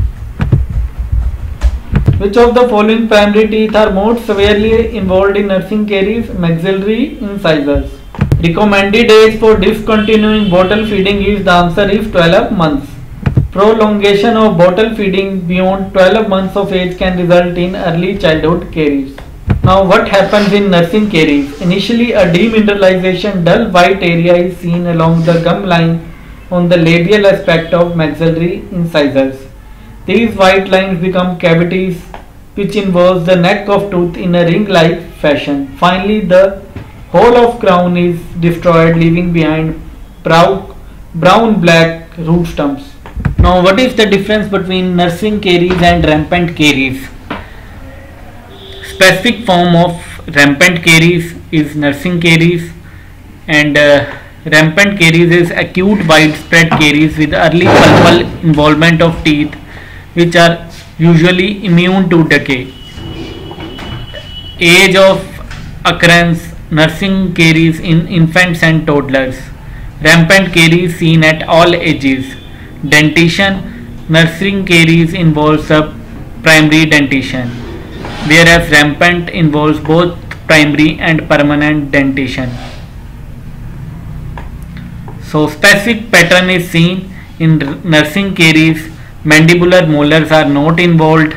Which of the following primary teeth are most severely involved in nursing caries? Maxillary incisors. Recommended age for discontinuing bottle feeding is, the answer is 12 months. Prolongation of bottle feeding beyond 12 months of age can result in early childhood caries. Now what happens in nursing caries? Initially a demineralization dull white area is seen along the gum line on the labial aspect of maxillary incisors. These white lines become cavities which involves the neck of tooth in a ring-like fashion. Finally the whole of crown is destroyed, leaving behind brown-black root stumps. Now what is the difference between nursing caries and rampant caries? Specific form of rampant caries is nursing caries, and rampant caries is acute widespread caries with early pulpal involvement of teeth which are usually immune to decay. Age of occurrence: nursing caries in infants and toddlers. Rampant caries seen at all ages. Dentition: nursing caries involves a primary dentition, whereas rampant involves both primary and permanent dentition. So specific pattern is seen in nursing caries. Mandibular molars are not involved,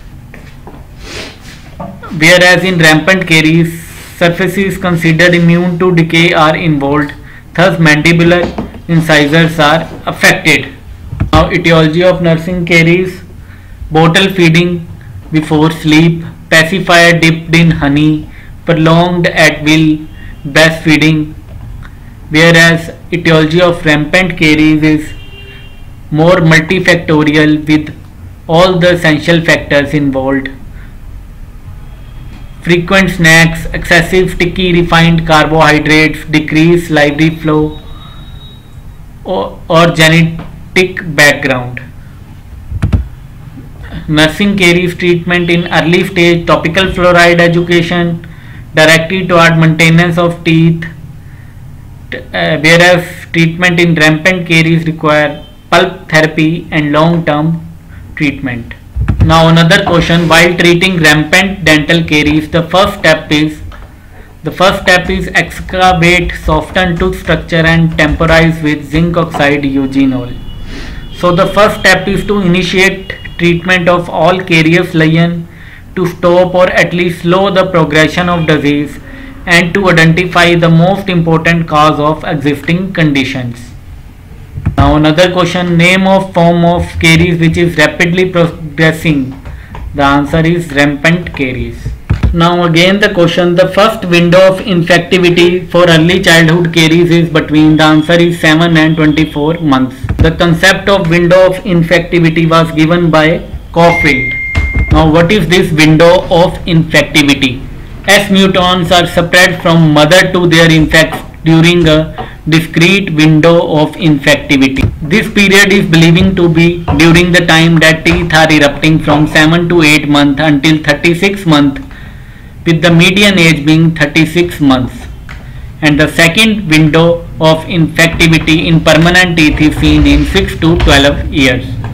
whereas in rampant caries surfaces considered immune to decay are involved, thus mandibular incisors are affected. Now etiology of nursing caries: bottle feeding before sleep, pacifier dipped in honey, prolonged at will, breastfeeding, whereas etiology of rampant caries is more multifactorial with all the essential factors involved: frequent snacks, excessive sticky refined carbohydrates, decreased lively flow, or genetic background. Nursing caries treatment: in early stage, topical fluoride education directed toward maintenance of teeth, whereas treatment in rampant caries require pulp therapy and long-term treatment. Now another question: while treating rampant dental caries, the first step is excavate, soften tooth structure and temporize with zinc oxide eugenol. So the first step is to initiate treatment of all carious lesion to stop or at least slow the progression of disease and to identify the most important cause of existing conditions. Now another question: name of form of caries which is rapidly progressing. The answer is rampant caries. Now again the question: the first window of infectivity for early childhood caries is between. The answer is 7 and 24 months. The concept of window of infectivity was given by Caulfield. Now what is this window of infectivity? S mutons are spread from mother to their infants during a discrete window of infectivity. This period is believed to be during the time that teeth are erupting from 7 to 8 months until 36 months, with the median age being 36 months. And the second window of infectivity in permanent teeth is seen in 6 to 12 years.